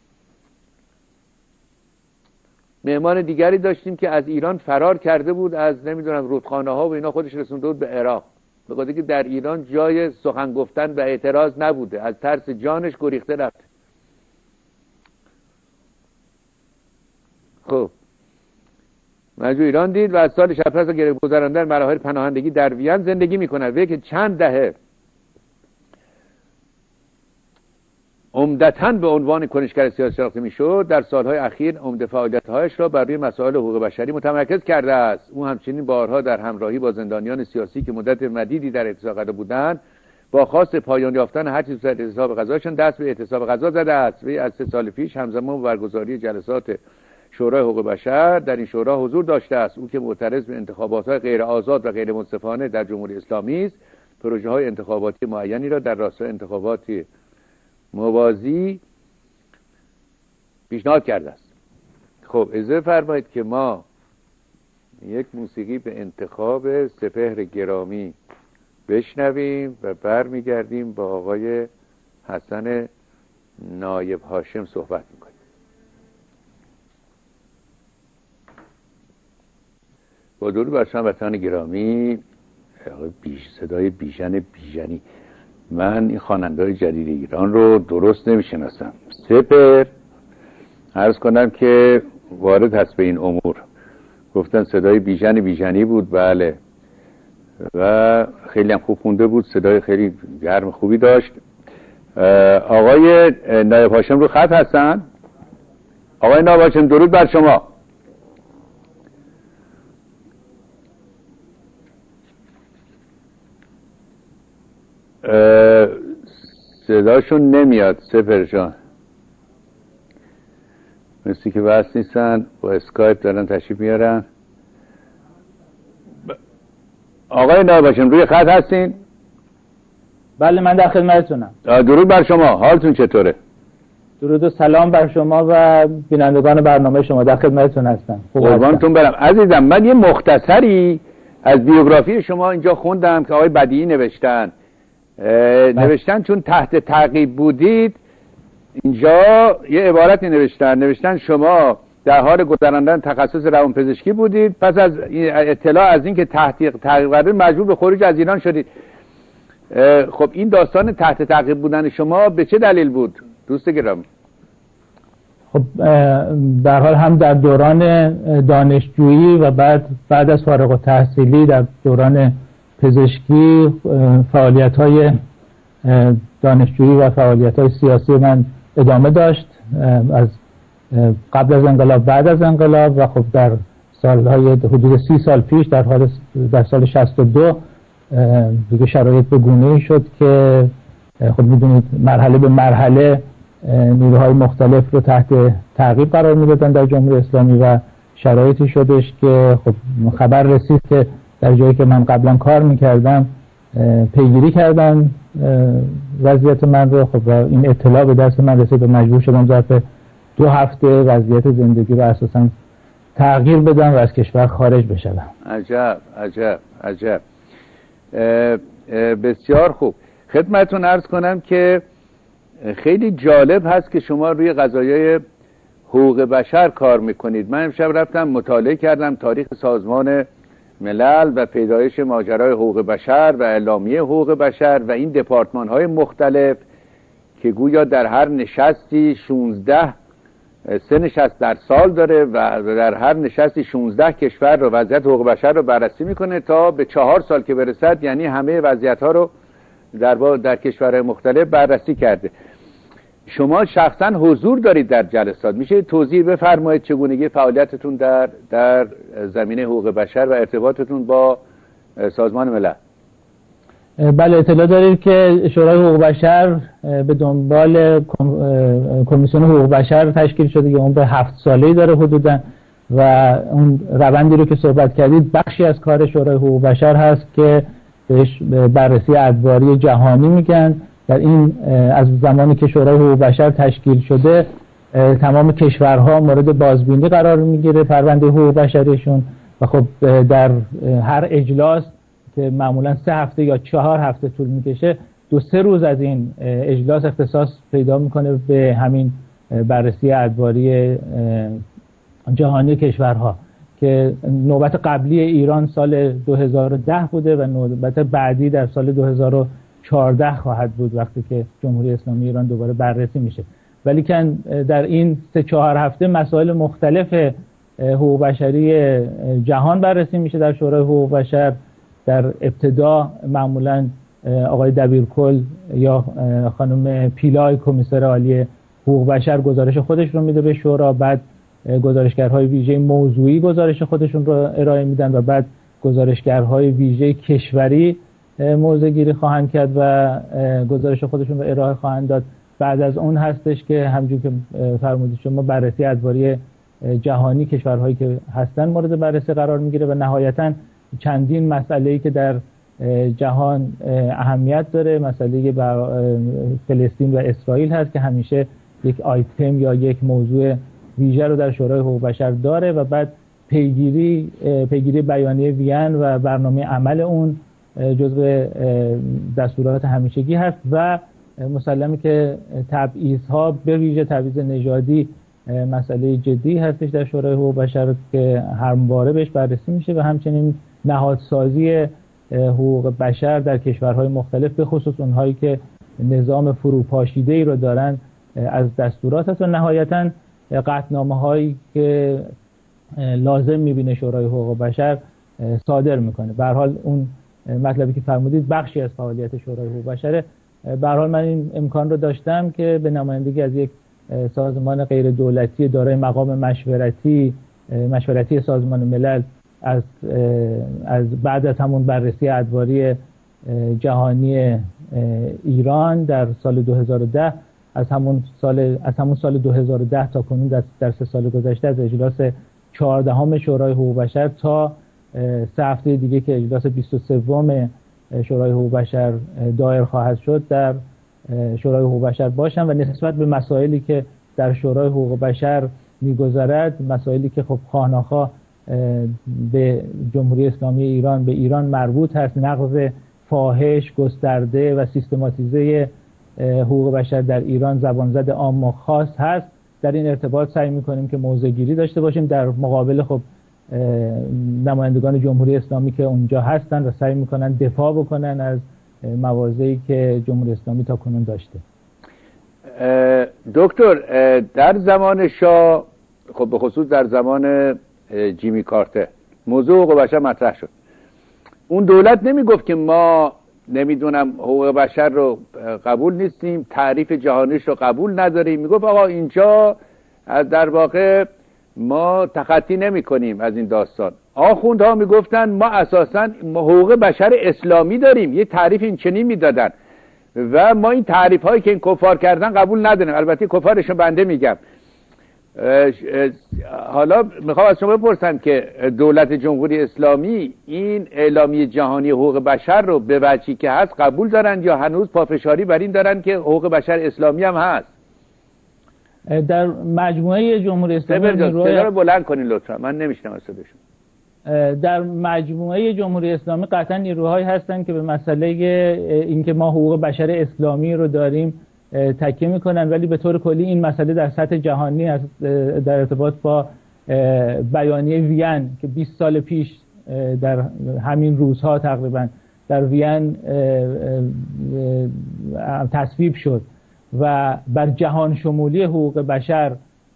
مهمان دیگری داشتیم که از ایران فرار کرده بود، از نمیدونم رودخانه ها و اینا خودش رسونده بود به عراق، به خاطر که در ایران جای سخن گفتن و اعتراض نبوده، از ترس جانش گریخته رفت. خب مجبور ایران دید و از سال شصت و پنج گرفت گذراندن مراحل پناهندگی در وین زندگی میکنه. وی که چند دهه عمدتاً به عنوان کنشگر سیاسی شناخته میشد، در سالهای اخیر عمده فعالیت‌هایش را بر روی مسائل حقوق بشری متمرکز کرده است. او همچنین بارها در همراهی با زندانیان سیاسی که مدت مدیدی در اعتصاب قرار بودند، با خواست پایان یافتن هر چیز در اعتصاب غذاشان دست به اعتصاب غذا زده است. وی از سه سال پیش همزمان با برگزاری جلسات شورای حقوق بشر در این شورا حضور داشته است. او که معترض به انتخابات‌های غیر آزاد و غیر منصفانه در جمهوری اسلامی است، پروژه‌های انتخاباتی معینی را در راستای انتخاباتی موازی پیشنهاد کرده است. خب اجازه فرمایید که ما یک موسیقی به انتخاب سپهر گرامی بشنویم و برمیگردیم با آقای حسن نایب هاشم صحبت میکنیم. با درود بر شما وطن گرامی، بیش صدای بیژن بیژنی. من این خواننده‌های جدید ایران رو درست نمیشناسم. سپر عرض کنم که وارد هست به این امور. گفتن صدای بیژن بیژنی بود، بله، و خیلی هم خوب خونده بود، صدای خیلی گرم خوبی داشت. آقای نایب هاشم رو خط هستن؟ آقای نایب هاشم درود بر شما. صداشون نمیاد سپر جان، مثل که بس نیستن، با اسکایپ دارن تشریف میارن. آقای نایب هاشم روی خط هستین؟ بله من در خدمتتونم. درود بر شما، حالتون چطوره؟ درود و سلام بر شما و بینندگان برنامه شما، در خدمتتون هستم. قربانتون برم عزیزم. من یه مختصری از بیوگرافی شما اینجا خوندم که آقای بدیعی نوشتن. نوشتن چون تحت تعقیب بودید، اینجا یه عبارتی نوشتن نوشتن شما در حال گذراندن تخصص روانپزشکی بودید، پس از اطلاع از این که تحت تعقیب قرار مجبور به خروج از ایران شدید. خب این داستان تحت تعقیب بودن شما به چه دلیل بود دوست گرامی؟ خب در حال هم در دوران دانشجویی و بعد بعد از فارغ التحصیلی در دوران پزشکی فعالیت‌های دانشجویی و فعالیت‌های سیاسی من ادامه داشت، از قبل از انقلاب، بعد از انقلاب، و خب در سالهای حدود سی سال پیش در حال در سال شصت و دو دیگه شرایط به گونه‌ای شد که خب میدونید مرحله به مرحله نیروهای مختلف رو تحت تعقیب قرار میدادن در جمهوری اسلامی و شرایطی شدش که خب خبر رسید که در جایی که من قبلا کار میکردم پیگیری کردن وضعیت من رو. خب این اطلاع به دست من رسید و مجبور شدم ظرف دو هفته وضعیت زندگی رو اساسا تغییر بدم و از کشور خارج بشم. عجب عجب عجب. اه اه بسیار خوب. خدمتتون عرض کنم که خیلی جالب هست که شما روی قضایای حقوق بشر کار میکنید. من امشب رفتم مطالعه کردم تاریخ سازمان ملل و پیدایش ماجرای حقوق بشر و اعلامیه حقوق بشر و این دپارتمان های مختلف که گویا در هر نشستی شانزده سه نشست در سال داره و در هر نشستی شانزده کشور رو وضعیت حقوق بشر رو بررسی میکنه تا به چهار سال که برسد، یعنی همه وضعیت ها رو در در کشورهای مختلف بررسی کرده. شما شخصا حضور دارید در جلسات، میشه توضیح بفرمایید چگونگی فعالیتتون در در زمینه حقوق بشر و ارتباطتون با سازمان ملل؟ بله، اطلاع دارید که شورای حقوق بشر به دنبال کمیسیون حقوق بشر تشکیل شده که اون به هفت ساله‌ای داره حدوداً و اون روندی رو که صحبت کردید بخشی از کار شورای حقوق بشر هست که بهش بررسی ادواری جهانی میگن. در این از زمانی که شورای حقوق بشر تشکیل شده تمام کشورها مورد بازبینی قرار میگیره پرونده حقوق بشریشون و خب در هر اجلاس که معمولا سه هفته یا چهار هفته طول میکشه دو سه روز از این اجلاس اختصاص پیدا میکنه به همین بررسی ادواری جهانی کشورها که نوبت قبلی ایران سال دو هزار و ده بوده و نوبت بعدی در سال دو هزار و چهارده خواهد بود وقتی که جمهوری اسلامی ایران دوباره بررسی میشه. ولی که در این سه چهار هفته مسائل مختلف حقوق بشری جهان بررسی میشه در شورای حقوق بشر. در ابتدا معمولا آقای دبیرکل یا خانم پیلای کمیسر عالی حقوق بشر گزارش خودش رو میده به شورا، بعد گزارشگرهای ویژه موضوعی گزارش خودشون رو ارائه میدن و بعد گزارشگرهای ویژه کشوری موضع گیری خواهند کرد و گزارش خودشون رو ارائه خواهند داد. بعد از اون هستش که همونجور که فرمودید شما بررسی ادواری جهانی کشورهایی که هستن مورد بررسی قرار میگیره و نهایتاً چندین مسئله‌ای که در جهان اهمیت داره، مسئله فلسطین و اسرائیل هست که همیشه یک آیتم یا یک موضوع ویژه رو در شورای حقوق بشر داره و بعد پیگیری پیگیری بیانیه وین و برنامه عمل اون جزو دستورات همیشگی هست و مسلمه که تبعیض‌ها به ویژه تبعیض نژادی مسئله جدی هستش در شورای حقوق بشر که همواره بهش بررسی میشه و همچنین نهادسازی حقوق بشر در کشورهای مختلف به خصوص اونهایی که نظام فروپاشیده‌ای رو دارن از دستورات هست و نهایتاً قطعنامه‌هایی که لازم میبینه شورای حقوق بشر صادر میکنه. به هر حال اون مطلبی که فرمودید بخشی از فعالیت شورای حقوق بشره. به هر حال من این امکان رو داشتم که به نمایندگی از یک سازمان غیر دولتی دارای مقام مشورتی مشورتی سازمان ملل از از بعد از همون بررسی ادواری جهانی ایران در سال دو هزار و ده از همون سال از همون سال دو هزار و ده تا کنون در, در سه سال گذشته از اجلاس چهاردهم شورای حقوق بشر تا سه هفته دیگه که اجلاس بیست و سوم شورای حقوق بشر دایر خواهد شد در شورای حقوق بشر باشم و نسبت به مسائلی که در شورای حقوق بشر میگذرد، مسائلی که خب خواه‌ناخواه به جمهوری اسلامی ایران به ایران مربوط هست، نقض فاحش گسترده و سیستماتیزه حقوق بشر در ایران زبانزد عام و خاص هست. در این ارتباط سعی میکنیم که موضع گیری داشته باشیم در مقابل خب نمایندگان جمهوری اسلامی که اونجا هستن و سعی میکنن دفاع بکنن از مواضعی که جمهوری اسلامی تا کنون داشته. دکتر، در زمان شاه خب به خصوص در زمان جیمی کارتر موضوع حقوق بشر مطرح شد. اون دولت نمیگفت که ما نمیدونم حقوق بشر رو قبول نیستیم، تعریف جهانیش رو قبول نداریم. میگفت آقا اینجا در واقع ما تخطی نمی کنیم از این داستان. آخوندها میگفتن ما اساسا حقوق بشر اسلامی داریم، یه تعریف این چنین میدادن و ما این تعریف هایی که این کفار کردن قبول نداریم. البته کفارشو بنده میگم. حالا میخوام از شما بپرسم که دولت جمهوری اسلامی این اعلامیه جهانی حقوق بشر رو به وجهی که هست قبول دارن یا هنوز پافشاری بر این دارن که حقوق بشر اسلامی هم هست؟ در مجموعه جمهوری اسلامی صدا رو بلند کنین لطفا، من نمیشنم صداشون. در مجموعه جمهوری اسلامی قطعا نیروهایی هستن که به مسئله اینکه ما حقوق بشر اسلامی رو داریم تکیه میکنن، ولی به طور کلی این مسئله در سطح جهانی است. در ارتباط با بیانیه وین که بیست سال پیش در همین روزها تقریبا در وین تصویب شد و بر جهان شمولی حقوق بشر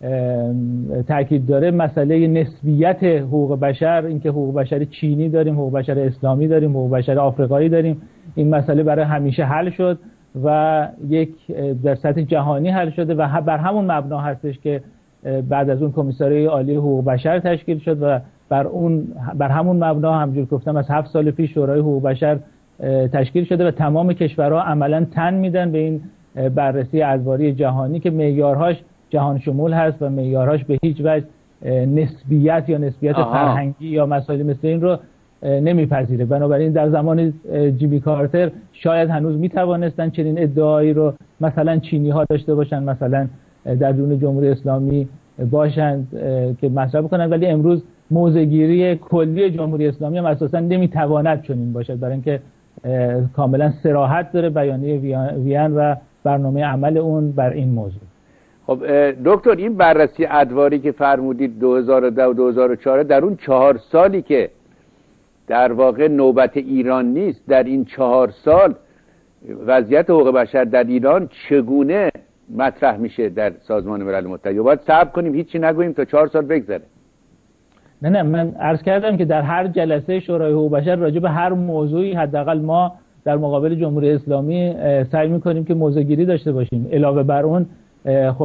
تاکید داره، مسئله نسبیت حقوق بشر، اینکه حقوق بشر چینی داریم، حقوق بشر اسلامی داریم، حقوق بشر آفریقایی داریم، این مسئله برای همیشه حل شد و یک در سطح جهانی حل شده و بر همون مبنا هستش که بعد از اون کمیساریه عالی حقوق بشر تشکیل شد و بر اون بر همون مبنا همونجور گفتم از هفت سال پیش شورای حقوق بشر تشکیل شده و تمام کشورها عملاً تن میدن به این بررسی ادواری جهانی که معیارهاش جهان شمول هست و معیارهاش به هیچ وجه نسبیت یا نسبیت آها. فرهنگی یا مسائل مثل این رو نمیپذیره. بنابراین در زمان جیمی کارتر شاید هنوز میتوانستن چنین ادعایی رو مثلا چینی ها داشته باشن، مثلا در درون جمهوری اسلامی باشند که مطرح کنن، ولی امروز موضع‌گیری کلی جمهوری اسلامی هم اساسا نمیتواند چنین باشد، برای اینکه کاملا صراحت داره بیانیه وین و برنامه عمل اون بر این موضوع. خب دکتر، این بررسی ادواری که فرمودید دو هزار و ده و دو هزار و چهار در اون چهار سالی که در واقع نوبت ایران نیست، در این چهار سال وضعیت حقوق بشر در ایران چگونه مطرح میشه در سازمان ملل متحد؟ باید صبر کنیم هیچی نگوییم تا چهار سال بگذره؟ نه نه من عرض کردم که در هر جلسه شورای حقوق بشر راجع به هر موضوعی حداقل ما در مقابل جمهوری اسلامی سعی میکنیم که موضع‌گیری داشته باشیم. علاوه بر اون خب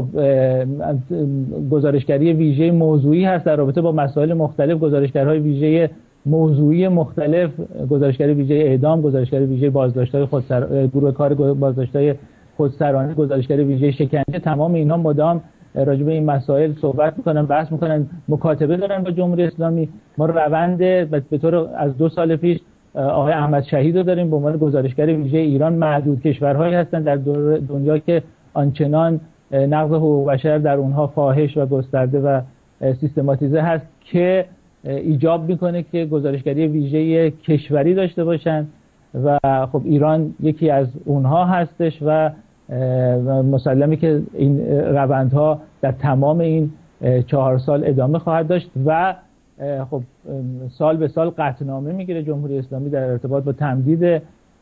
گزارشگری ویژه موضوعی هست در رابطه با مسائل مختلف، گزارشگرهای ویژه موضوعی مختلف، گزارشگری ویژه اعدام، گزارشگری ویژه بازداشت‌های خودسر گروه کار بازداشت‌های خودسرانه، گزارشگری ویژه شکنجه، تمام اینها مدام راجع به این مسائل صحبت میکنن، بحث میکنن، مکاتبه دارن با جمهوری اسلامی. ما روند به طور از دو سال پیش آقای احمد شهید رو داریم به عنوان گزارشگر ویژه ایران. معدود کشورهایی هستن در دنیا که آنچنان نقض حقوق بشر در اونها فاحش و گسترده و سیستماتیزه هست که ایجاب میکنه که گزارشگری ویژه کشوری داشته باشن و خب ایران یکی از اونها هستش و مسلمه که این روندها در تمام این چهار سال ادامه خواهد داشت و خب سال به سال قطعنامه میگیره جمهوری اسلامی در ارتباط با تمدید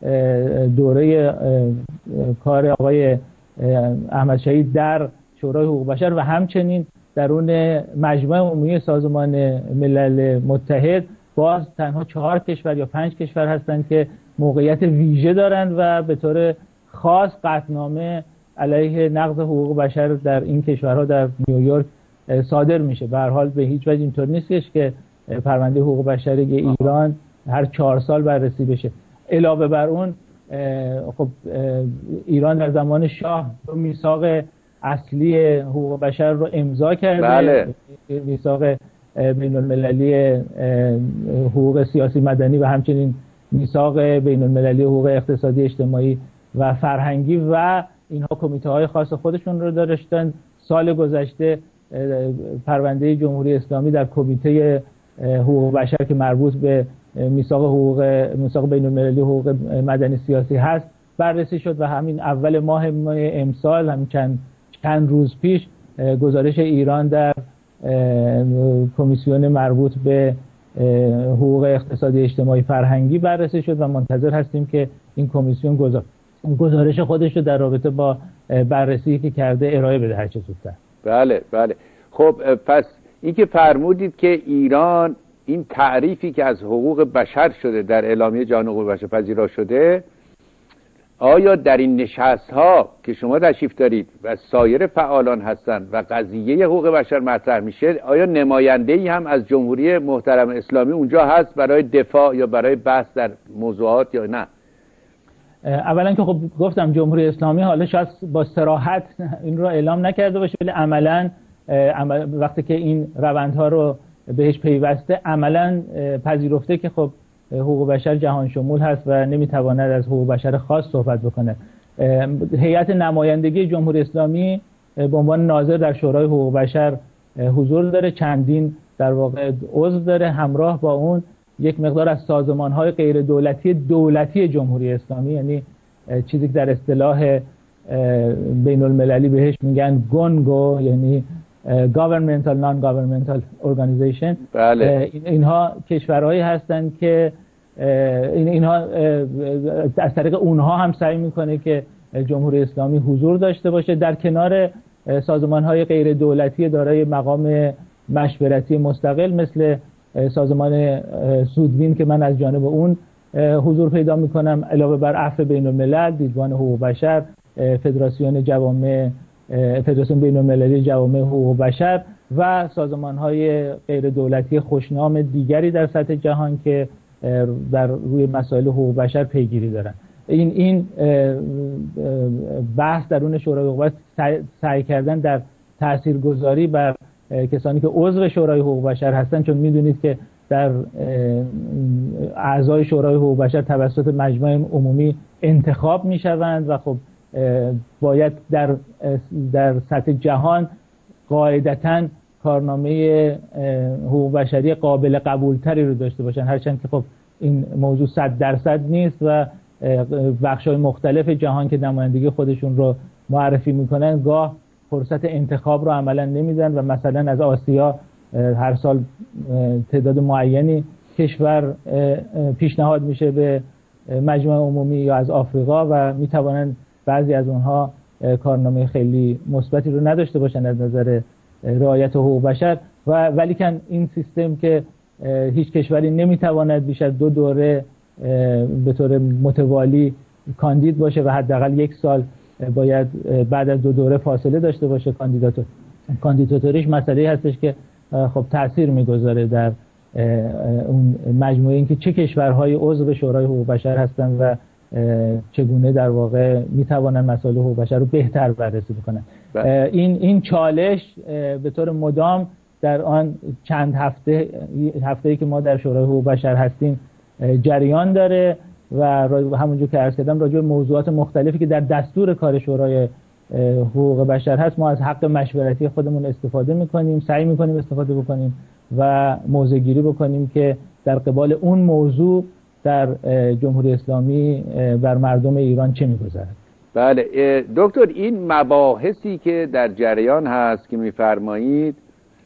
دوره کار آقای احمد شهید در شورای حقوق بشر و همچنین درون مجمع عمومی سازمان ملل متحد باز تنها چهار کشور یا پنج کشور هستند که موقعیت ویژه دارند و به طور خاص قطعنامه علیه نقض حقوق بشر در این کشورها در نیویورک صادر میشه. به هر حال به هیچ وجه اینطور نیستش که پرونده حقوق بشری ایران هر چهار سال بررسی بشه. علاوه بر اون خب ایران در زمان شاه میثاق اصلی حقوق بشر رو امضا کرده، بله. میثاق بین المللی حقوق سیاسی مدنی و همچنین میثاق بین المللی حقوق اقتصادی اجتماعی و فرهنگی و اینها کمیته های خاص خودشون رو داشتن. سال گذشته پرونده جمهوری اسلامی در کمیته حقوق بشر که مربوط به میثاق حقوق میثاق بین المللی حقوق مدنی سیاسی هست بررسی شد و همین اول ماه امسال، همین چند چند روز پیش، گزارش ایران در کمیسیون مربوط به حقوق اقتصادی اجتماعی فرهنگی بررسی شد و منتظر هستیم که این کمیسیون گزارش خودش رو در رابطه با بررسی که کرده ارائه بده هر چه زودتر. بله بله. خب پس این که فرمودید که ایران این تعریفی که از حقوق بشر شده در اعلامیه جهانی حقوق بشر پذیرا شده آیا در این نشست ها که شما تشریف دارید و سایر فعالان هستند و قضیه حقوق بشر مطرح میشه، آیا نماینده‌ای هم از جمهوری محترم اسلامی اونجا هست برای دفاع یا برای بحث در موضوعات یا نه؟ اولا که خب گفتم جمهوری اسلامی حالا شاید با صراحت این رو اعلام نکرده باشه، ولی عملا وقتی که این روندها رو بهش پیوسته عملا پذیرفته که خب حقوق بشر جهان شمول هست و نمیتواند از حقوق بشر خاص صحبت بکنه. هیئت نمایندگی جمهوری اسلامی به عنوان ناظر در شورای حقوق بشر حضور داره، چندین در واقع عضو داره، همراه با اون یک مقدار از سازمان‌های غیر دولتی دولتی جمهوری اسلامی، یعنی چیزی که در اصطلاح بین المللی بهش میگن گونگو، یعنی governmental non-governmental organization. بله. اینها کشورهایی هستند که این اینها از طریق اونها هم سعی میکنه که جمهوری اسلامی حضور داشته باشه در کنار سازمان‌های غیر دولتی دارای مقام مشورتی مستقل مثل سازمان سودوین که من از جانب اون حضور پیدا میکنم، علاوه بر عفو بین الملل، دیدبان حقوق بشر، فدراسیون جوامع فدراسیون بین المللی جوامع حقوق بشر و سازمان‌های غیر دولتی خوشنام دیگری در سطح جهان که در روی مسائل حقوق بشر پیگیری دارن. این این بحث درون شورای حقوق بشر سعی کردن در تاثیرگذاری بر کسانی که عضو شورای حقوق بشر هستن، چون میدونید که در اعضای شورای حقوق بشر توسط مجمع عمومی انتخاب میشوند و خب باید در در سطح جهان قاعدتاً کارنامه حقوق بشری قابل قبولتری رو داشته باشن، هرچند که خب این موضوع صد درصد نیست و بخش‌های مختلف جهان که نمایندگی خودشون رو معرفی میکنن گاه فرصت انتخاب رو عملا نمیدن و مثلا از آسیا هر سال تعداد معینی کشور پیشنهاد میشه به مجمع عمومی یا از آفریقا و میتوانند بعضی از اونها کارنامه خیلی مثبتی رو نداشته باشن از نظر رعایت حقوق بشر و ولیکن این سیستم که هیچ کشوری نمیتواند بیش از دو دوره به طور متوالی کاندید باشه و حداقل یک سال باید بعد از دو دوره فاصله داشته باشه کاندیداتور کاندیداتوریش مسئله هستش که خب تأثیر میگذاره در اون مجموعه اینکه چه کشورهای عضو شورای حقوق بشر هستند و چگونه در واقع میتوانن مسائل حقوق بشر رو بهتر بررسی بکنن. این این چالش به طور مدام در آن چند هفته هفته‌ای که ما در شورای حقوق بشر هستیم جریان داره و همونجور که عرض کردم راجع به موضوعات مختلفی که در دستور کار شورای حقوق بشر هست ما از حق مشورتی خودمون استفاده میکنیم، سعی میکنیم استفاده بکنیم و موضع گیری بکنیم که در قبال اون موضوع در جمهوری اسلامی بر مردم ایران چه میگذرد. بله دکتر، این مباحثی که در جریان هست که میفرمایید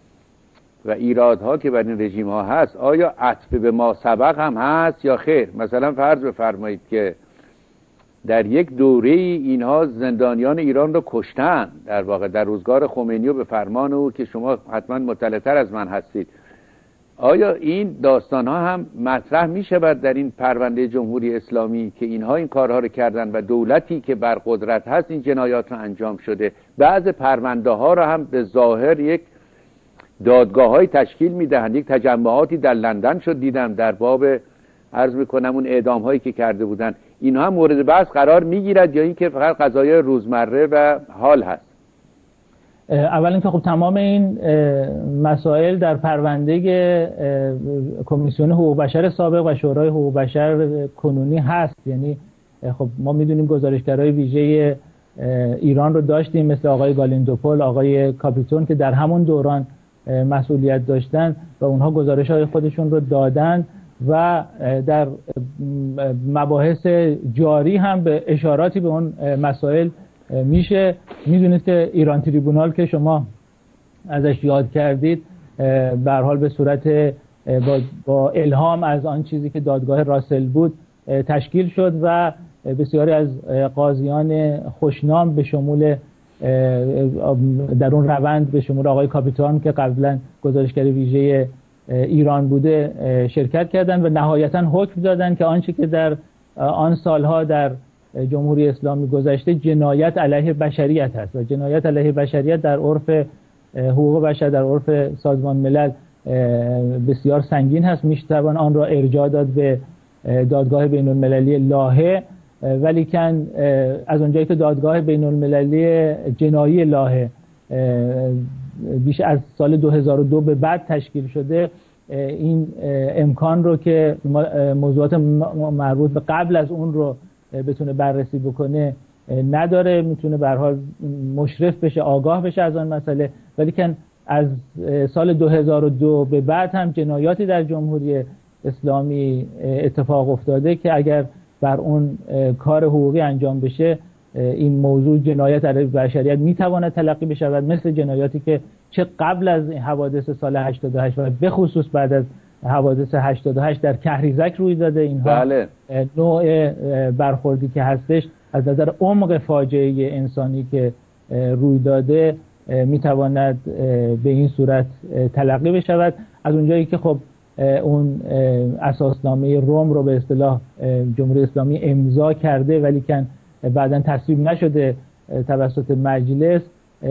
و ایرادها که بر این رژیم ها هست آیا عطف به ما سبق هم هست یا خیر؟ مثلا فرض بفرمایید که در یک دوره اینها زندانیان ایران رو کشتن، در واقع در روزگار خمینی و به فرمان او که شما حتما مطلع‌تر از من هستید، آیا این داستان ها هم مطرح می شود در این پرونده جمهوری اسلامی که اینها این کارها رو کردن و دولتی که بر قدرت هست این جنایات رو انجام شده؟ بعض پرونده ها رو هم به ظاهر یک دادگاه های تشکیل می دهند. یک تجمعاتی در لندن شد دیدم در باب عرض میکنم اون اعدام هایی که کرده بودن، اینها هم مورد بحث قرار می گیرد یا اینکه فقط قضایای روزمره و حال هست؟ اول اینکه خب تمام این مسائل در پرونده کمیسیون حقوق بشر سابق و شورای حقوق بشر کنونی هست. یعنی خب ما میدونیم گزارشگرای ویژه ایران رو داشتیم مثل آقای گالیندوپول، آقای کاپیتون که در همون دوران مسئولیت داشتن و اونها گزارش های خودشون رو دادن و در مباحث جاری هم به اشاراتی به اون مسائل میشه. میدونید که ایران تریبونال که شما ازش یاد کردید به هر حال به صورت با, با الهام از آن چیزی که دادگاه راسل بود تشکیل شد و بسیاری از قاضیان خوشنام به شمول در اون روند به شمول آقای کاپیتان که قبلا گزارشگر ویژه ایران بوده شرکت کردند و نهایتا حکم دادند که آنچه که در آن سالها در جمهوری اسلامی گذشته جنایت علیه بشریت هست و جنایت علیه بشریت در عرف حقوق بشر، در عرف سازمان ملل بسیار سنگین هست. میتوان آن را ارجاع داد به دادگاه بین المللی لاهه، ولیکن از اونجایی که دادگاه بین المللی جنایی لاهه بیش از سال دو هزار و دو به بعد تشکیل شده، این امکان رو که موضوعات مربوط به قبل از اون رو بتونه بررسی بکنه نداره. میتونه به هر حال مشرف بشه، آگاه بشه از آن مسئله، ولیکن از سال دو هزار و دو به بعد هم جنایاتی در جمهوری اسلامی اتفاق افتاده که اگر بر اون کار حقوقی انجام بشه این موضوع جنایت علیه بشریت میتواند تلقی بشود، مثل جنایاتی که چه قبل از حوادث سال هشتاد و هشت و به خصوص بعد از حوادث هشتاد و هشت در کهریزک روی داده. اینها بله. نوع برخوردی که هستش از نظر عمق فاجعه انسانی که روی داده میتواند به این صورت تلقی بشود. از اونجایی که خب اون اساسنامه روم رو به اصطلاح جمهوری اسلامی امضا کرده ولیکن بعداً تصویب نشده توسط مجلس،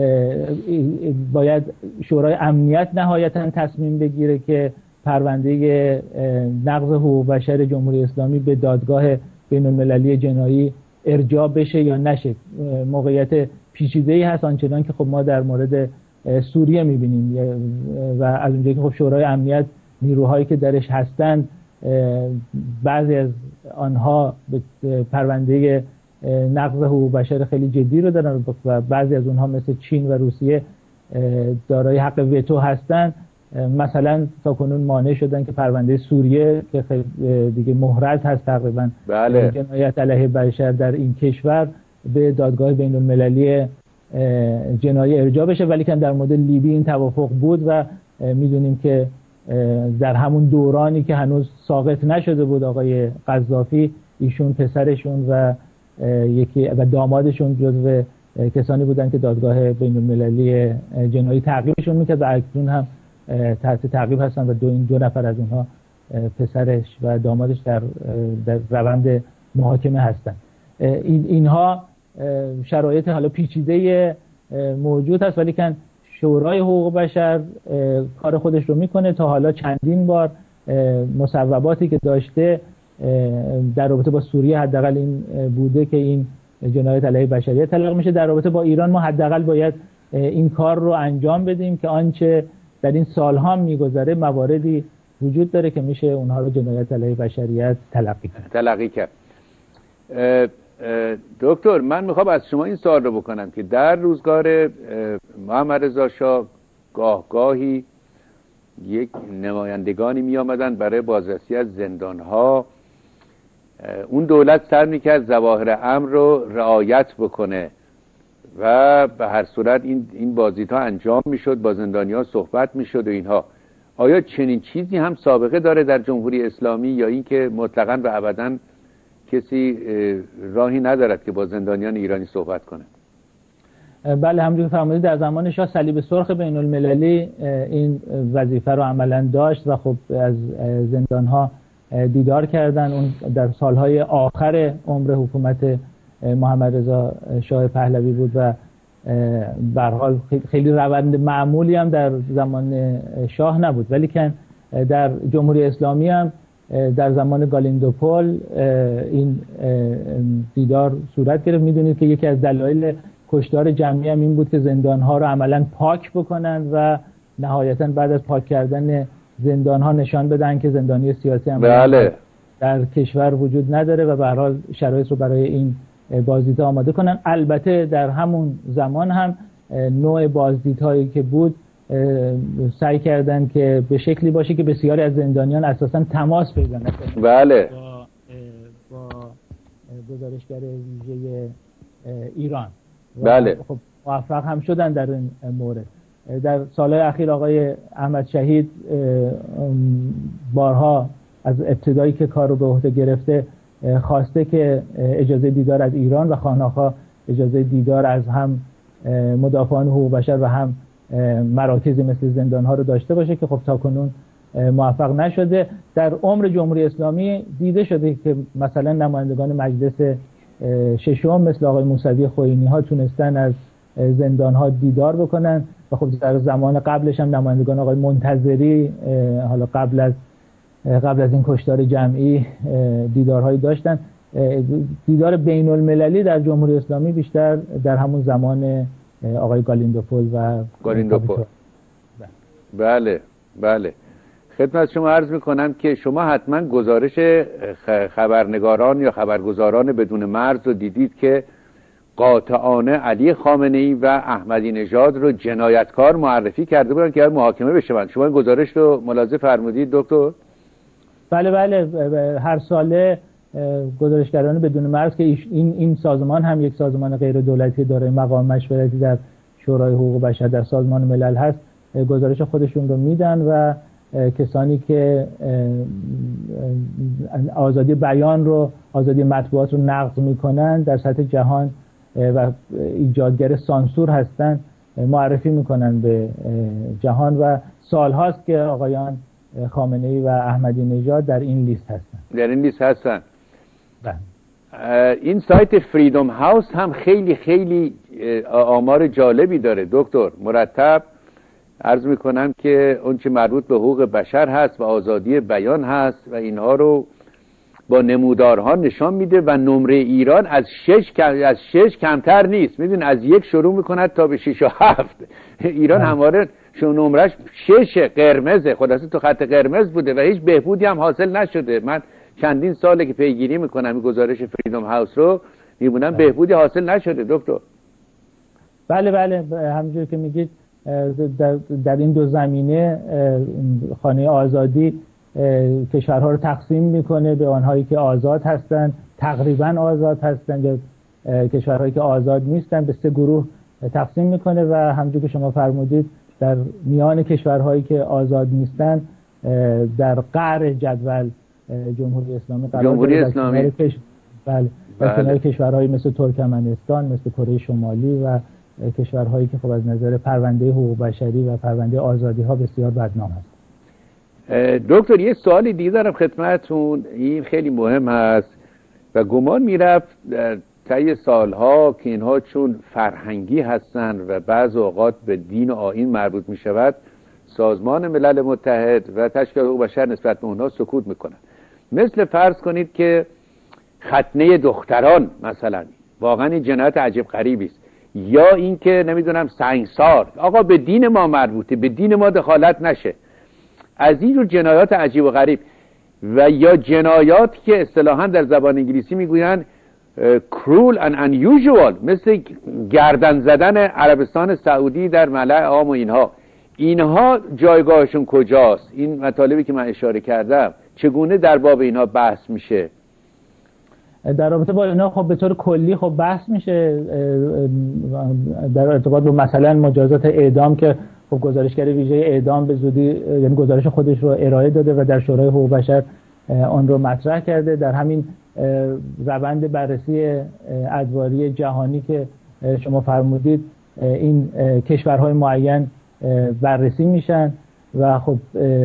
باید شورای امنیت نهایتاً تصمیم بگیره که پرونده نقض حقوق بشر جمهوری اسلامی به دادگاه بین المللی جنایی ارجاع بشه یا نشه. موقعیت پیچیده‌ای هست، آنچنان که خب ما در مورد سوریه می‌بینیم و از اونجایی که خب شورای امنیت نیروهایی که درش هستند بعضی از آنها به پرونده نقض حقوق بشر خیلی جدی رو دارن و بعضی از اونها مثل چین و روسیه دارای حق وتو هستن. مثلا تا کنون مانع شدن که پرونده سوریه که خیلی دیگه محرز هست تقریبا بله. جنایت علیه بشر در این کشور به دادگاه بین المللی جنایی ارجاع بشه، ولی که در مورد لیبی این توافق بود و میدونیم که در همون دورانی که هنوز ساقط نشده بود آقای قذافی، ایشون پسرشون و یکی و دامادشون جزو کسانی بودن که دادگاه بین المللی جنایی تعقیبشون میکرد و اکنون هم تحت تعقیب هستن و دو این دو نفر از اونها پسرش و دامادش در در روند محاکمه هستن. این اینها شرایط حالا پیچیده موجود هست، ولی که شورای حقوق بشر کار خودش رو میکنه. تا حالا چندین بار مصوباتی که داشته در رابطه با سوریه حداقل این بوده که این جنایت علیه بشریت تلقی میشه. در رابطه با ایران ما حداقل باید این کار رو انجام بدیم که آنچه در این سالها میگذره مواردی وجود داره که میشه اونها رو جنایت علیه بشریت تلقی کرد. تلقی کرد. دکتر من میخوام از شما این سوال رو بکنم که در روزگار محمد رضا شاه گاه گاهی یک نمایندگانی می آمدن برای بازرسی از زندانها، اون دولت سعی میکرد ظواهر امر رو رعایت بکنه و به هر صورت این این بازدیدها انجام میشد، با زندانیان صحبت میشد و اینها. آیا چنین چیزی هم سابقه داره در جمهوری اسلامی یا اینکه مطلقاً و ابداً کسی راهی ندارد که با زندانیان ایرانی صحبت کنه؟ بله، همونجور که فرمودید در زمان شاه صلیب سرخ بین المللی این وظیفه رو عملاً داشت و خب از زندانها دیدار کردن. اون در سالهای آخر عمر حکومت محمد رضا شاه پهلوی بود و به هر حال خیلی روند معمولی هم در زمان شاه نبود، ولی که در جمهوری اسلامی هم در زمان گالیندوپول این دیدار صورت گرفت. میدونید که یکی از دلایل کشتار جمعی هم این بود که زندانها رو عملاً پاک بکنن و نهایتاً بعد از پاک کردن زندانها نشان بدن که زندانی سیاسی هم بله. در کشور وجود نداره و به هر حال شرایط رو برای این بازدیدها آماده کنن. البته در همون زمان هم نوع بازدیدهایی که بود سعی کردن که به شکلی باشه که بسیاری از زندانیان اساساً تماس پیدا نکنن بله. با با گزارشگر ویژه ایران. بله. خب موفق هم شدن در این مورد. در سالهای اخیر آقای احمد شهید بارها از ابتدایی که کار رو به عهده گرفته خواسته که اجازه دیدار از ایران و خانه‌ها اجازه دیدار از هم مدافعان حقوق بشر و هم مراکزی مثل زندان‌ها رو داشته باشه که خب تاکنون موفق نشده. در عمر جمهوری اسلامی دیده شده که مثلا نمایندگان مجلس ششم مثل آقای موسوی خوئینی ها تونستن از زندان ها دیدار بکنن و خب در زمان قبلش هم نمایندگان آقای منتظری حالا قبل از قبل از این کشتار جمعی دیدارهایی داشتن. دیدار بین المللی در جمهوری اسلامی بیشتر در همون زمان آقای گالیندوپول و گالیندوپول. بله بله خدمت شما عرض میکنم که شما حتما گزارش خبرنگاران یا خبرگزاران بدون مرز رو دیدید که قاطعانه علی خامنه‌ای و احمدی نژاد رو جنایتکار معرفی کرده بودن که محاکمه بشن. شما این گزارش رو ملاحظه فرمودید دکتر؟ بله بله هر ساله گزارشگران بدون مرز که این این سازمان هم یک سازمان غیر دولتی داره مقام مشورتی در شورای حقوق بشر در سازمان ملل هست گزارش خودشون رو میدن و کسانی که آزادی بیان رو آزادی مطبوعات رو نقض میکنن در سطح جهان و ایجادگر سانسور هستن معرفی میکنن به جهان و سالهاست که آقایان خامنه‌ای و احمدی نژاد در این لیست هستن در این لیست هستن این سایت فریدم هاوس هم خیلی خیلی آمار جالبی داره دکتر. مرتب عرض میکنم که اون چه مربوط به حقوق بشر هست و آزادی بیان هست و اینها رو با نمودارها نشان میده و نمره ایران از شش از شش کمتر نیست. میدون از یک شروع میکند تا به شش و هفت. ایران همواره نمرش شش قرمزه، خلاصه تو خط قرمز بوده و هیچ بهبودی هم حاصل نشده. من چندین ساله که پیگیری میکنم این گزارش فریدم هاوس رو میبینم بهبودی حاصل نشده دکتر. بله بله همونجوری که میگید در, در این دو زمینه خانه آزادی کشورها رو تقسیم میکنه به آنهایی که آزاد هستند تقریبا آزاد هستند یا کشورهایی که آزاد نیستند به سه گروه تقسیم میکنه و همونجوری که شما فرمودید در میان کشورهایی که آزاد نیستند در قعر جدول جمهوری اسلامی قرار جمهوری اسلامی کش... بله در کنار کشورهایی مثل ترکمنستان مثل کره شمالی و کشورهایی که خب از نظر پرونده حقوق بشری و پرونده آزادی ها بسیار بدنام است. دکتر یه سوالی دیگه دارم خدمتتون، این خیلی مهم هست و گمان میرفت در طی سالها که اینها چون فرهنگی هستن و بعض اوقات به دین و آیین مربوط می شود سازمان ملل متحد و تشکیلات حقوق بشر نسبت به اونها سکوت میکنن. مثل فرض کنید که ختنه دختران مثلا، واقعا این جنایت عجیب غریبی است، یا اینکه نمیدونم سنگسار، آقا به دین ما مربوطه، به دین ما دخالت نشه. از این جور جنایات عجیب و غریب و یا جنایات که اصطلاحاً در زبان انگلیسی میگویند cruel and unusual، مثل گردن زدن عربستان سعودی در ملأ عام و اینها، اینها جایگاهشون کجاست؟ این مطالبی که من اشاره کردم چگونه در باب اینها بحث میشه؟ در رابطه با اینا خب به طور کلی خب بحث میشه در ارتباط با مثلا مجازات اعدام که خب گزارشگر ویژه اعدام به زودی یعنی گزارش خودش رو ارائه داده و در شورای حقوق بشر آن رو مطرح کرده. در همین روند بررسی ادواری جهانی که شما فرمودید این کشورهای معین بررسی میشن و خب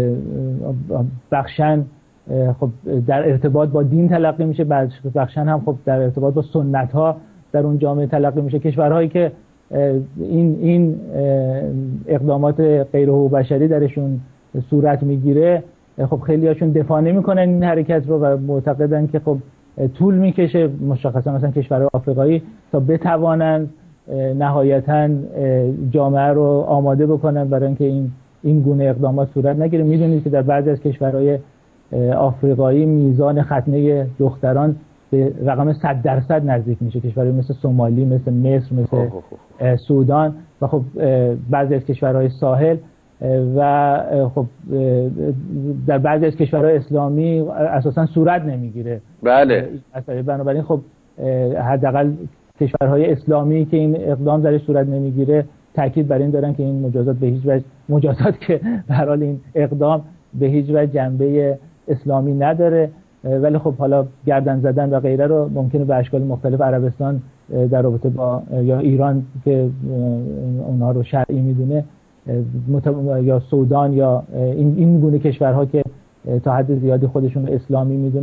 بخشن خب در ارتباط با دین تلقی میشه، بخشن هم خب در ارتباط با سنت ها در اون جامعه تلقی میشه. کشورهایی که این این اقدامات غیر حقوق بشری درشون صورت میگیره خب خیلی هاشون دفاع نمیکنن این حرکت رو و معتقدن که خب طول میکشه، مشخصا مثلا کشورهای آفریقایی، تا بتوانن نهایتا جامعه رو آماده بکنن برای اینکه این این گونه اقدامات صورت نگیره. میدونید که در بعضی از کشورهای آفریقایی میزان ختنه دختران به رقم صد درصد نزدیک میشه، کشورهای مثل سومالی، مثل مصر، مثل سودان و خب بعضی از کشورهای ساحل و خب در بعضی از کشورهای اسلامی اساسا صورت نمیگیره. بله. بنابراین خب حداقل کشورهای اسلامی که این اقدام درش صورت نمیگیره تاکید بر این دارن که این مجازات به هیچ وجه مجازات که به هر حال این اقدام به هیچ وجه جنبه اسلامی نداره. ولی خب حالا گردن زدن و غیره رو ممکنه به اشکال مختلف عربستان در رابطه با یا ایران که اونها رو شرعی میدونه یا سودان یا این این گونه کشورها که تا حد زیادی خودشون اسلامی میدونن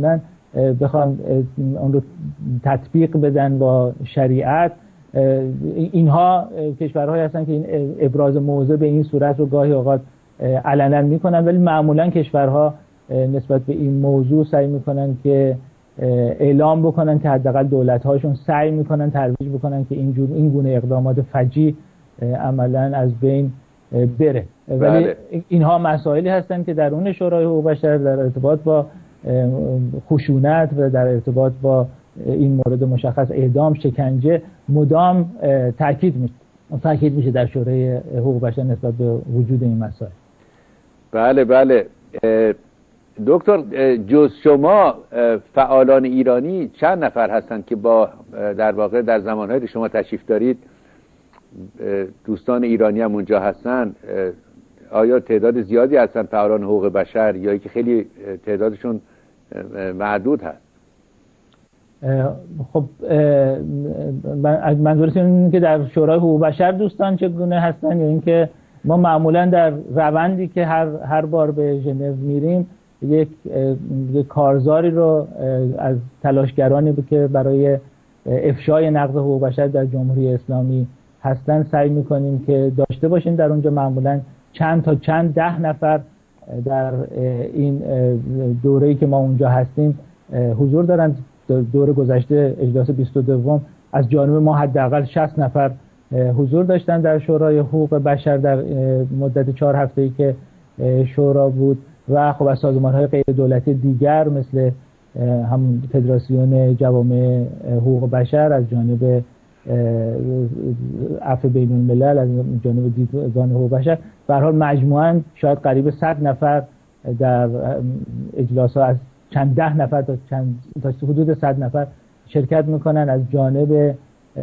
بخوان اون رو تطبیق بدن با شریعت. اینها کشورهایی هستن که این ابراز موضع به این صورت رو گاهی اوقات علنا میکنن، ولی معمولا کشورها نسبت به این موضوع سعی میکنن که اعلام بکنن که حداقل دولت‌هاشون سعی میکنن ترویج بکنن که اینجور این گونه اقدامات فجیع عملا از بین بره. ولی اینها مسائلی هستن که درون شورای حقوق بشر در ارتباط با خشونت و در ارتباط با این مورد مشخص اعدام، شکنجه مدام تاکید میشه تاکید میشه در شورای حقوق بشر نسبت به وجود این مسائل. بله بله. دکتر، جز شما فعالان ایرانی چند نفر هستند که با در واقع در زمانهایی که شما تشریف دارید دوستان ایرانی هم اونجا هستن؟ آیا تعداد زیادی هستن فعالان حقوق بشر یا که خیلی تعدادشون معدود هست؟ خب منظورتون اینه که در شورای حقوق بشر دوستان چگونه هستن یا اینکه ما معمولا در روندی که هر هر بار به ژنو میریم یک یک کارزاری رو از تلاشگرانی که برای افشای نقض حقوق بشر در جمهوری اسلامی هستن سعی میکنیم که داشته باشیم. در اونجا معمولا چند تا چند ده نفر در این دوره‌ای که ما اونجا هستیم حضور دارن. دور گذشته اجلاس بیست و دو از جانب ما حداقل شصت نفر حضور داشتن در شورای حقوق بشر در مدت چهار هفته‌ای که شورا بود و خب از سازمان‌های غیر دولتی دیگر مثل هم فدراسیون جوامع حقوق بشر از جانب عفو بین الملل از جانب دیدگان حقوق بشر به هر حال مجموعاً شاید قریب صد نفر در اجلاس‌ها از چند ده نفر تا چند تا حدود صد نفر شرکت میکنن از جانب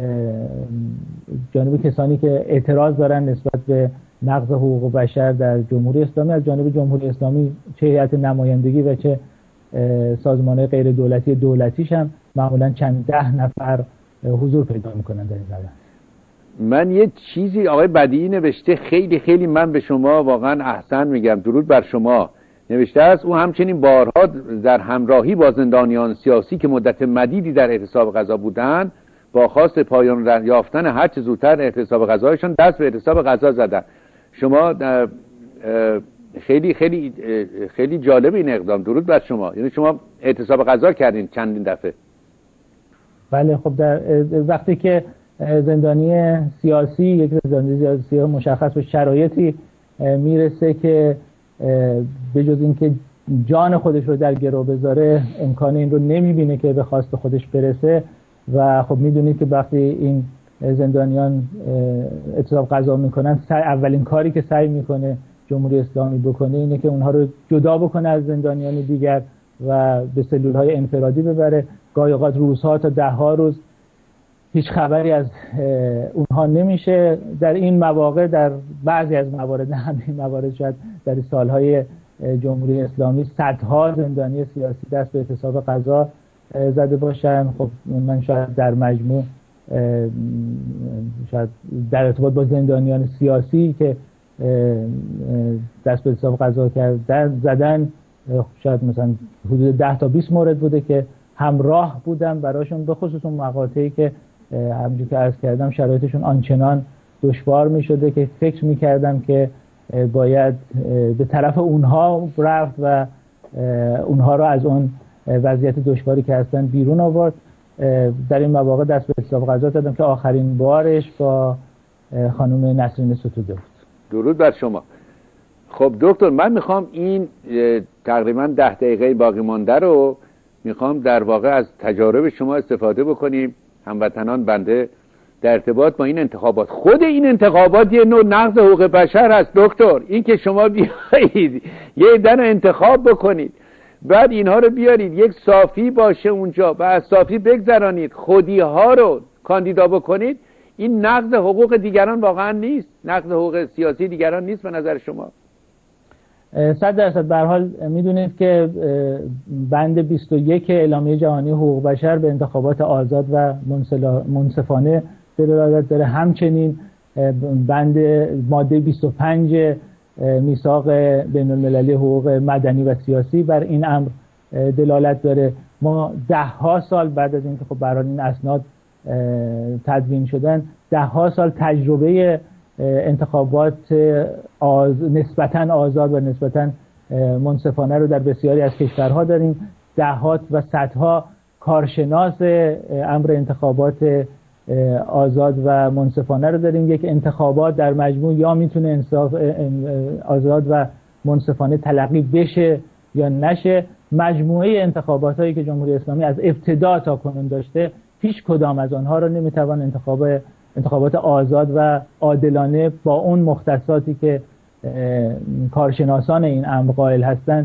جانب کسانی که اعتراض دارن نسبت به نقض حقوق بشر در جمهوری اسلامی، از جانب جمهوری اسلامی چه هیئت نمایندگی و چه سازمان‌های غیر دولتی دولتیش هم معمولا چند ده نفر حضور پیدا میکنن در این روند. من یه چیزی آقای بدیعی نوشته خیلی خیلی من به شما واقعا احسن میگم، درود بر شما. نوشته است او همچنین بارها در همراهی با زندانیان سیاسی که مدت مدیدی در اعتصاب غذا بودند با خواست پایان یافتن هر چه زودتر اعتصاب غذایشان دست به اعتصاب غذا زدند. شما خیلی خیلی خیلی جالب این اقدام، درود بر شما. یعنی شما اعتصاب غذا کردین چندین دفعه؟ بله. خب در وقتی که زندانی سیاسی یک زندانی سیاسی مشخص به شرایطی میرسه که به جز اینکه جان خودش رو در گرو بذاره امکان این رو نمیبینه که به خواست خودش برسه و خب میدونید که وقتی این زندانیان اعتصاب غذا میکنن اولین کاری که سعی میکنه جمهوری اسلامی بکنه اینه که اونها رو جدا بکنه از زندانیان دیگر و به سلولهای انفرادی ببره. گاهی اوقات روزها تا ده ها روز هیچ خبری از اونها نمیشه. در این مواقع در بعضی از موارد، نه همه موارد، شاید در سالهای جمهوری اسلامی صدها زندانی سیاسی دست به اعتصاب غذا زده باشن. خب من شاید در مجموع شاید در ارتباط با زندانیان سیاسی که دست به اعتصاب غذا کردن زدن شاید مثلا حدود ده تا بیست مورد بوده که همراه بودم براشون، به خصوص اون مقاطعی که همونجور که عرض کردم شرایطشون آنچنان دشوار می شده که فکر می کردم که باید به طرف اونها رفت و اونها را از اون وضعیت دشواری که هستن بیرون آورد. در این مواقع دست به اعتصاب غذا دادم که آخرین بارش با خانم نسرین ستوده بود. درود بر شما. خب دکتر، من میخوام این تقریبا ده دقیقه باقی مانده رو میخوام در واقع از تجارب شما استفاده بکنیم هموطنان بنده در ارتباط با این انتخابات. خود این انتخابات یه نوع نقض حقوق بشر هست دکتر. این که شما بیایید یه دن انتخاب بکنید بعد اینها رو بیارید یک صافی باشه اونجا و از صافی بگذرانید خودی ها رو کاندیدا بکنید، این نقض حقوق دیگران واقعا نیست، نقض حقوق سیاسی دیگران نیست به نظر شما؟ صد درصد. به هر حال میدونید که بند بیست و یک اعلامیه جهانی حقوق بشر به انتخابات آزاد و منصفانه دلالت داره. همچنین بند ماده بیست و پنج میثاق بین المللی حقوق مدنی و سیاسی بر این امر دلالت داره ما ده ها سال بعد از اینکه خب برای این اسناد تدوین شدن، ده ها سال تجربه انتخابات آز... نسبتاً آزاد و نسبتاً منصفانه رو در بسیاری از کشورها داریم. دهات و صدها کارشناس امر انتخابات آزاد و منصفانه رو داریم. یک انتخابات در مجموع یا میتونه انصاف آزاد و منصفانه تلقی بشه یا نشه. مجموعه انتخابات هایی که جمهوری اسلامی از ابتدا تا کنون داشته، هیچ کدام از آنها رو نمیتوان انتخاب انتخابات آزاد و عادلانه با اون مختصاتی که کارشناسان این امر قائل هستند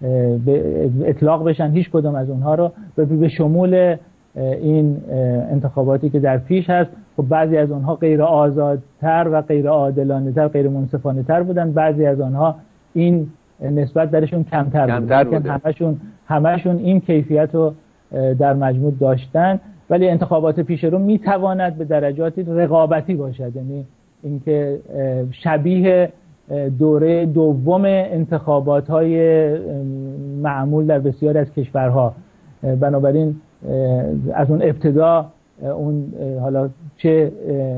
به اطلاق بشن، هیچ کدام از اونها رو به شمول این انتخاباتی که در پیش هست. خب بعضی از اونها غیر آزادتر و غیر عادلانه تر، غیر منصفانه تر بودن، بعضی از آنها این نسبت درشون کمتر, کمتر بود، بوده. همشون همشون این کیفیت رو در مجموع داشتن. ولی انتخابات پیش رو میتواند به درجاتی رقابتی باشد، یعنی اینکه شبیه دوره دوم انتخابات های معمول در بسیاری از کشورها. بنابراین از اون ابتدا اون حالا چه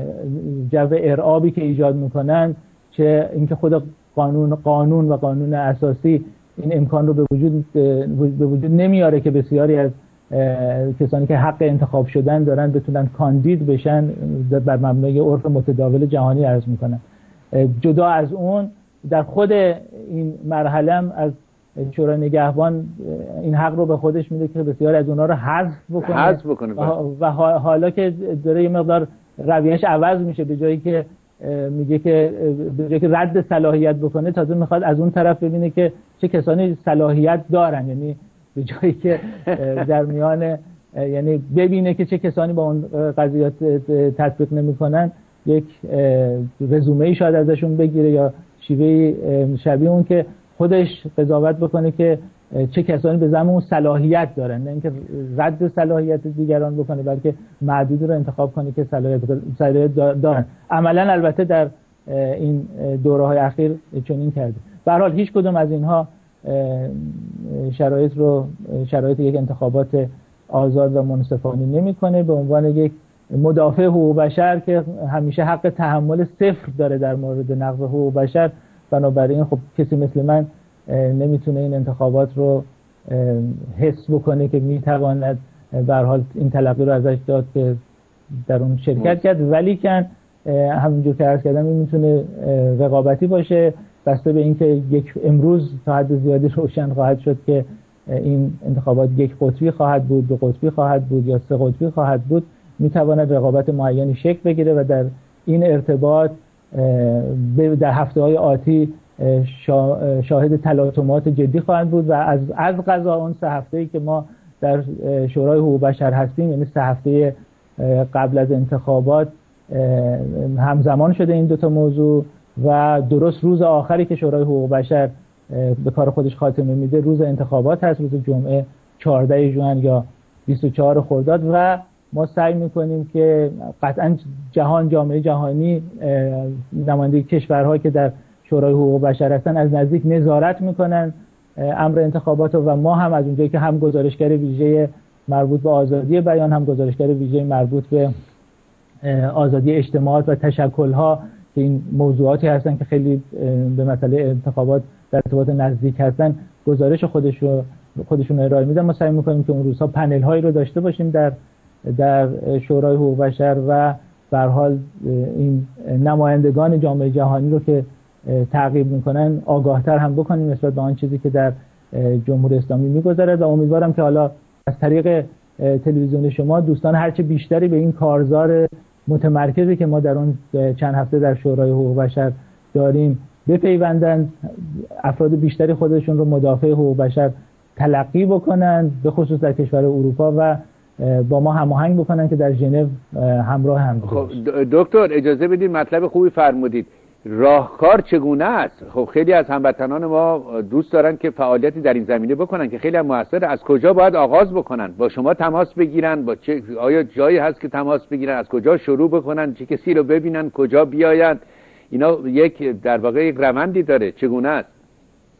جو ارعابی که ایجاد میکنن، چه اینکه خود قانون قانون و قانون اساسی این امکان رو به وجود به وجود نمیاره که بسیاری از کسانی که حق انتخاب شدن دارن بتونن کاندید بشن بر مبنای عرف متداول جهانی عرض میکنن. جدا از اون در خود این مرحله هم از شورای نگهبان این حق رو به خودش میده که بسیاری از اونها رو حذف بکنه, حذف بکنه و حالا که داره یه مقدار رویش عوض میشه، به جایی که میگه که به جایی که رد صلاحیت بکنه، تازه میخواد از اون طرف ببینه که چه کسانی صلاحیت دارن، یعنی به جایی که در میان یعنی ببینه که چه کسانی با اون قضیات تطبیق نمیکنن، یک رزومه ای شاید ازشون بگیره یا شیوه شبیه اون که خودش قضاوت بکنه که چه کسانی به زعم اون صلاحیت دارن، نه اینکه رد صلاحیت دیگران بکنه، بلکه معدودی رو انتخاب کنه که صلاحیت دارن. عملا البته در این دوره‌های اخیر چنین کرده. به هر حال هیچ کدوم از اینها شرایط رو شرایط یک انتخابات آزاد و منصفانه نمیکنه. به عنوان یک مدافع حقوق بشر که همیشه حق تحمل صفر داره در مورد نقض حقوق بشر، بنابراین خب کسی مثل من نمیتونه این انتخابات رو حس بکنه که میتواند به هر حال این تلقی رو ازش داد که در اون شرکت کرد. ولی که همونجور که عرض کردم این میتونه رقابتی باشه، بسته به اینکه یک امروز تا حد زیادی روشن خواهد شد که این انتخابات یک قطبی خواهد بود، دو قطبی خواهد بود یا سه قطبی خواهد بود، میتواند رقابت معینی شکل بگیره و در این ارتباط در هفته‌های آتی شاهد تلاطمات جدی خواهند بود و از از قضا اون سه هفته‌ای که ما در شورای حقوق بشر هستیم، یعنی سه هفته قبل از انتخابات همزمان شده این دوتا موضوع و درست روز آخری که شورای حقوق بشر به کار خودش خاتمه میده روز انتخابات هست، روز جمعه چهاردهم ژوئن یا بیست و چهارم خرداد و ما سعی میکنیم که قطعا جهان جامعه جهانی نماینده کشورها که در شورای حقوق بشر هستن از نزدیک نظارت میکنن امر انتخابات و ما هم از اونجایی که هم گزارشگر ویژه مربوط به آزادی بیان، هم گزارشگر ویژه مربوط به آزادی اجتماعات و تشکل‌ها که این موضوعاتی هستن که خیلی به مسئله انتخابات در ارتباط نزدیک هستن، گزارش خودشون خودشون ارائه میدن. ما سعی میکنیم که اون روزها پنل هایی رو داشته باشیم در در شورای حقوق بشر و به هر حال این نمایندگان جامعه جهانی رو که تعقیب میکنن آگاهتر هم بکنیم نسبت به آن چیزی که در جمهوری اسلامی میگذرد و امیدوارم که حالا از طریق تلویزیون شما دوستان هرچه بیشتری به این کارزار متمرکزی که ما در اون چند هفته در شورای حقوق بشر داریم بپیوندند، افراد بیشتری خودشون رو مدافع حقوق بشر تلقی بکنن، به خصوص در کشور اروپا و با ما هماهنگ بکنن که در ژنو همراه هم باشیم. خب دکتر اجازه بدید مطلب خوبی فرمودید. راهکار چگونه است؟ خب خیلی از هموطنان ما دوست دارن که فعالیتی در این زمینه بکنن که خیلی هم موثر. از کجا باید آغاز بکنن؟ با شما تماس بگیرن؟ با چه آیا جایی هست که تماس بگیرن؟ از کجا شروع بکنن؟ چه کسی رو ببینن؟ کجا بیاین؟ اینا یک در واقع یک روندی داره. چگونه است؟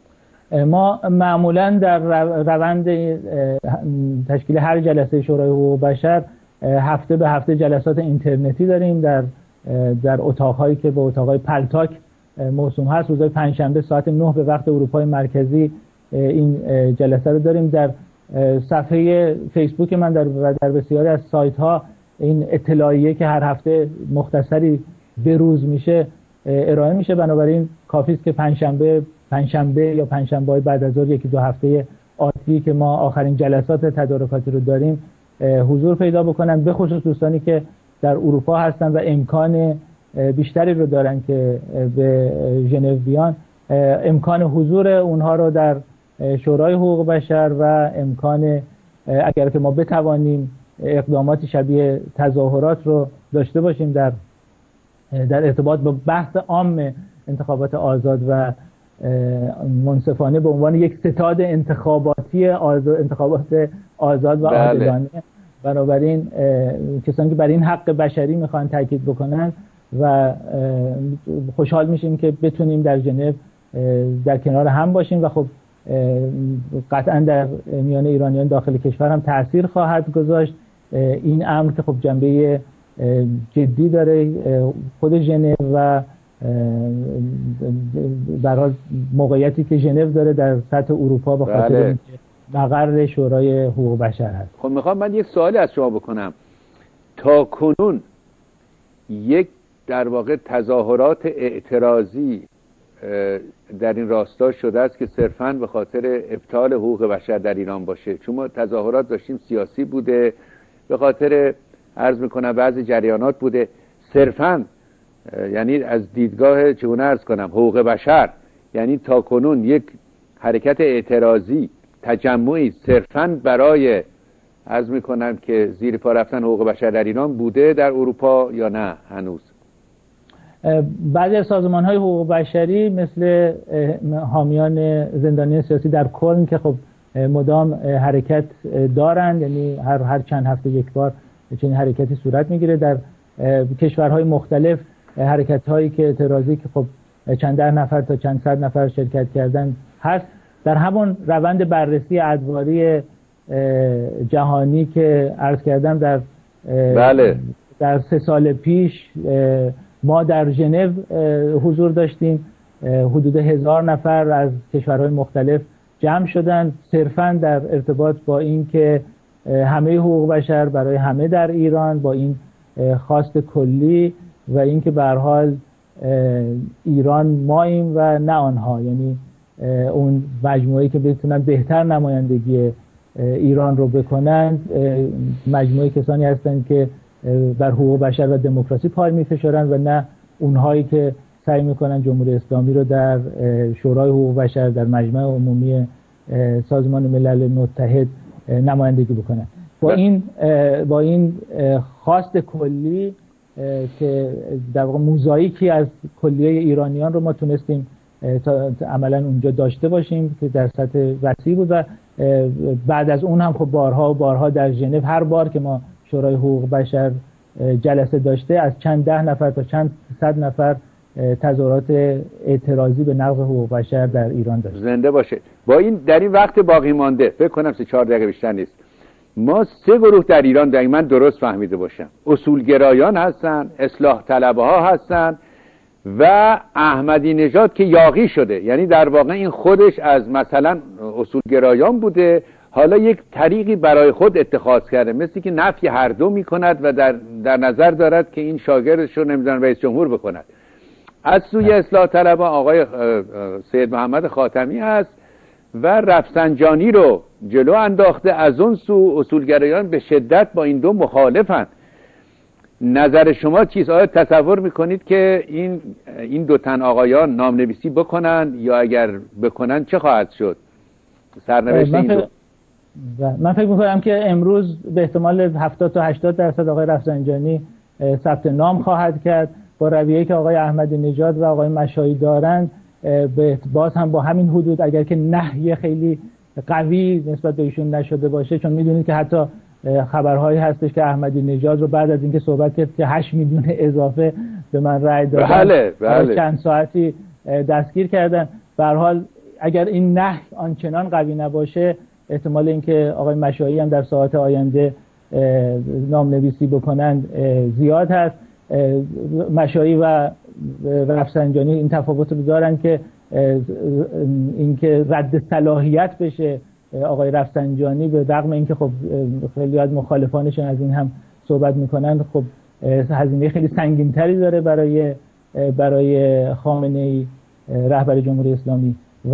ما معمولا در روند تشکیل هر جلسه شورای حقوق بشر هفته به هفته جلسات اینترنتی داریم در در اتاقهایی که به اتاقهای پلتاک موسوم هست. روزهای پنجشنبه ساعت نه به وقت اروپای مرکزی این جلسه رو داریم. در صفحه فیسبوک من در در بسیاری از سایت ها این اطلاعیه که هر هفته مختصری به روز میشه ارائه میشه، بنابراین کافی است که پنجشنبه پنجشنبه یا پنجشنبه‌های بعد از ظهر یکی دو هفته آتی که ما آخرین جلسات تدارکاتی رو داریم حضور پیدا بکنن، به خصوص دوستانی که در اروپا هستن و امکان بیشتری رو دارن که به ژنو بیان. امکان حضور اونها رو در شورای حقوق بشر و امکان اگر که ما بتوانیم اقدامات شبیه تظاهرات رو داشته باشیم در در ارتباط با بحث عام انتخابات آزاد و منصفانه به عنوان یک ستاد انتخاباتی آزاد، انتخابات آزاد و عادلانه. بنابراین کسانی که برای این حق بشری میخوان تاکید بکنن و خوشحال میشیم که بتونیم در ژنو در کنار هم باشیم و خب قطعا در میان ایرانیان داخل کشور هم تأثیر خواهد گذاشت این امر که خب جنبه جدی داره. خود ژنو و در حال موقعیتی که ژنو داره در سطح اروپا به خاطر بله. اینکه مقر شورای حقوق بشر هست. خب میخوام من یک سوالی از شما بکنم. تا کنون یک در واقع تظاهرات اعتراضی در این راستا شده است که صرفاً به خاطر ابطال حقوق بشر در ایران باشه؟ چون ما تظاهرات داشتیم سیاسی بوده، به خاطر عرض میکنم بعضی جریانات بوده، صرفاً یعنی از دیدگاه چگونه عرض کنم حقوق بشر، یعنی تا کنون یک حرکت اعتراضی تجمعی صرفاً برای عرض میکنم که زیر پا رفتن حقوق بشر در ایران بوده در اروپا یا نه هنوز؟ بعضی از سازمان‌های حقوق بشری مثل حامیان زندانیان سیاسی در کلن که خب مدام حرکت دارند، یعنی هر هر چند هفته یک بار چنین حرکتی صورت میگیره. در کشورهای مختلف حرکت‌هایی که اعتراضی که خب چند ده نفر تا چند صد نفر شرکت کردن هست. در همون روند بررسی ادواری جهانی که عرض کردم در بله. در سه سال پیش ما در ژنو حضور داشتیم. حدود هزار نفر از کشورهای مختلف جمع شدن صرفاً در ارتباط با این که همه حقوق بشر برای همه در ایران با این خواست کلی و اینکه به هر حال ایران ماییم و نه آنها، یعنی اون مجموعه‌ای که بتونن بهتر نمایندگی ایران رو بکنن مجموعه کسانی هستند که بر حقوق بشر و دموکراسی پای می‌فشارن و نه اونهایی که سعی میکنن جمهوری اسلامی رو در شورای حقوق بشر در مجمع عمومی سازمان ملل متحد نمایندگی بکنن. با این با این خواست کلی که در واقع موزاییکی از کلیه ایرانیان رو ما تونستیم عملا اونجا داشته باشیم که در سطح وسیع بود و بعد از اون هم خب بارها و بارها در ژنو هر بار که ما شورای حقوق بشر جلسه داشته از چند ده نفر تا چند صد نفر تظاهرات اعتراضی به نقض حقوق بشر در ایران داشته. زنده باشه. با این در این وقت باقی مانده فکر کنم سه چهار دقیقه بیشتر نیست، ما سه گروه در ایران داریم، من درست فهمیده باشم، اصولگرایان هستن، اصلاح طلبه ها هستن و احمدی نژاد که یاغی شده، یعنی در واقع این خودش از مثلا اصولگرایان بوده حالا یک طریقی برای خود اتخاذ کرده، مثل که نفی هر دو میکند و در, در نظر دارد که این شاگردش رو نمیدونم رئیس جمهور بکند. از سوی اصلاح طلبه آقای سید محمد خاتمی هست و رفسنجانی رو جلو انداخته، از اون سو اصولگرایان به شدت با این دو مخالفن. نظر شما چیست؟ آیا تصور میکنید که این این دو تن آقایان نامنویسی بکنن یا اگر بکنن چه خواهد شد سرنوشت این دو؟ من فکر میکنم که امروز به احتمال هفتاد تا هشتاد درصد آقای رفسنجانی ثبت نام خواهد کرد. با رویه‌ای که آقای احمدی نژاد و آقای مشایی دارند باز هم با همین حدود اگر که نهی خیلی قوی نسبت به ایشون نشده باشه، چون میدونید که حتی خبرهایی هستش که احمدی نژاد رو بعد از اینکه صحبت کرد که هشت میلیون اضافه به من رأی دادن بله بله چند ساعتی دستگیر کردن. به هر حال اگر این نهی آنچنان قوی نباشه احتمال اینکه آقای مشایی هم در ساعات آینده نامنویسی بکنند زیاد هست. مشایی و رفسنجانی این تفاوت رو دارن که اینکه رد صلاحیت بشه آقای رفسنجانی، به رغم اینکه خب خیلی از مخالفانشون از این هم صحبت میکنن، خب هزینه خیلی سنگین‌تری داره برای برای خامنه‌ای رهبر جمهوری اسلامی، و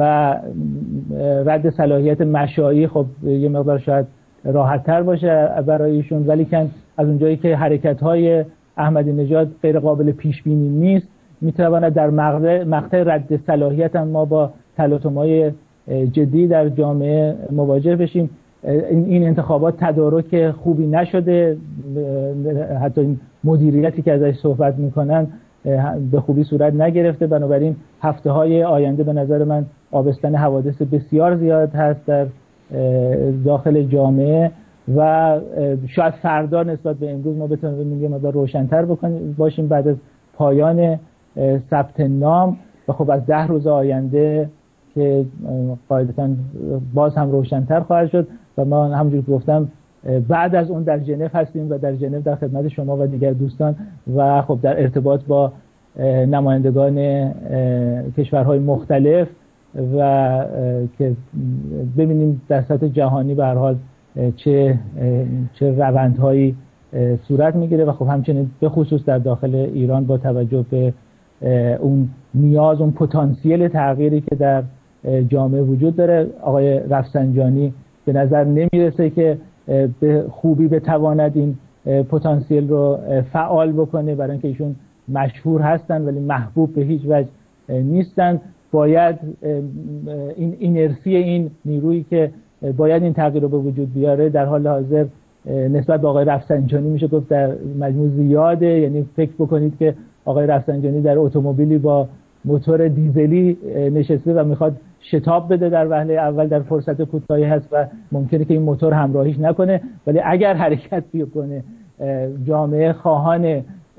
رد صلاحیت مشایی خب یه مقدار شاید راحت‌تر باشه برای ایشون، ولی کن از اونجایی که حرکت‌های احمدی نژاد غیر قابل پیش بینی نیست، میتواند در مقطع مقطع رد صلاحیت هم ما با تلاطم‌های جدی در جامعه مواجه بشیم. این انتخابات تدارک خوبی نشده، حتی این مدیریتی که ازش صحبت میکنن به خوبی صورت نگرفته، بنابراین هفته های آینده به نظر من آبستن حوادث بسیار زیاد هست در داخل جامعه و شاید فردا نسبت به امروز ما بتونیم یه مقدار روشن‌تر بکنیم باشیم بعد از پایان ثبت نام، و خب از ده روز آینده که قاعدتاً باز هم روشن‌تر خواهد شد و ما همونجور که گفتم بعد از اون در ژنو هستیم و در ژنو در خدمت شما و دیگر دوستان و خب در ارتباط با نمایندگان کشورهای مختلف و که ببینیم در سطح جهانی به هر حال چه چه روندهایی صورت میگیره و خب همچنین به خصوص در داخل ایران با توجه به اون نیاز، اون پتانسیل تغییری که در جامعه وجود داره. آقای رفسنجانی به نظر نمیرسه که به خوبی بتواند این پتانسیل رو فعال بکنه، برای اینکه ایشون مشهور هستن ولی محبوب به هیچ وجه نیستن. باید این اینرسی، این نیرویی که باید این تغییر رو به وجود بیاره در حال حاضر نسبت به آقای رفسنجانی میشه گفت در مجموع زیاده. یعنی فکر بکنید که آقای رفسنجانی در اتومبیلی با موتور دیزلی نشسته و میخواد شتاب بده در وهله اول، در فرصت کوتاهی هست و ممکنه که این موتور همراهیش نکنه، ولی اگر حرکت بکنه جامعه خواهان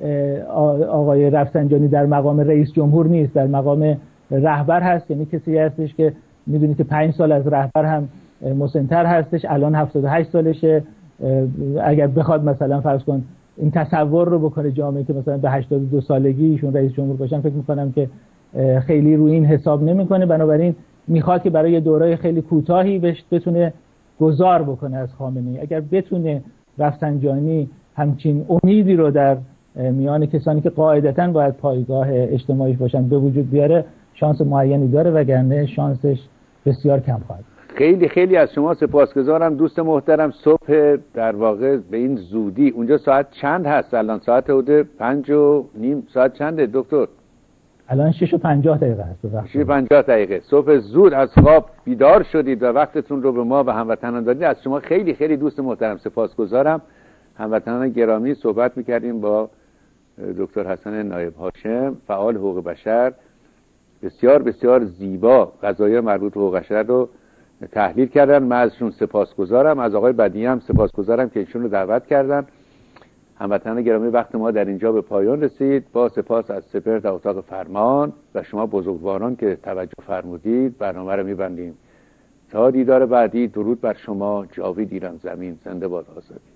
آقای رفسنجانی در مقام رئیس جمهور نیست، در مقام رهبر هست. یعنی کسی هستش که میدونید که پنج سال از رهبر هم مسن‌تر هستش، الان هفتاد و هشت سالشه. اگر بخواد مثلا فرض کن این تصور رو بکنه جامعه که مثلا به هشتاد و دو سالگی ایشون رئیس جمهور باشن، فکر میکنم که خیلی روی این حساب نمیکنه. بنابراین میخواد که برای دوره خیلی کوتاهی بتونه گذار بکنه از خامنه‌ای. اگر بتونه رفسنجانی همچین امیدی رو در میان کسانی که قاعدتاً باید پایگاه اجتماعیش باشن به وجود بیاره، شانس معینی داره، وگرنه شانسش بسیار کم خواهد. خیلی خیلی از شما سپاسگزارم دوست محترم. صبح در واقع به این زودی اونجا ساعت چند هست الان؟ ساعت حدود پنج و نیم. ساعت چنده دکتر؟ الان شش و پنجاه دقیقه هست. شش و پنجاه دقیقه. صبح زود از خواب بیدار شدید و وقتتون رو به ما و هموطنان دادید. از شما خیلی خیلی دوست محترم سپاسگزارم. هموطنان گرامی، صحبت میکردیم با دکتر حسن نایب هاشم، فعال حقوق بشر. بسیار بسیار زیبا قضایا مربوط به حقوق بشر رو تحلیل کردن. من ازشون سپاسگزارم. از آقای بدیعی هم سپاسگزارم که ایشون رو دعوت کردن. هموطنان گرامی، وقت ما در اینجا به پایان رسید. با سپاس از سپهر در اتاق فرمان و شما بزرگواران که توجه فرمودید، برنامه رو میبندیم تا دیدار بعدی. درود بر شما. جاوید ایران زمین. زنده باد آزادی.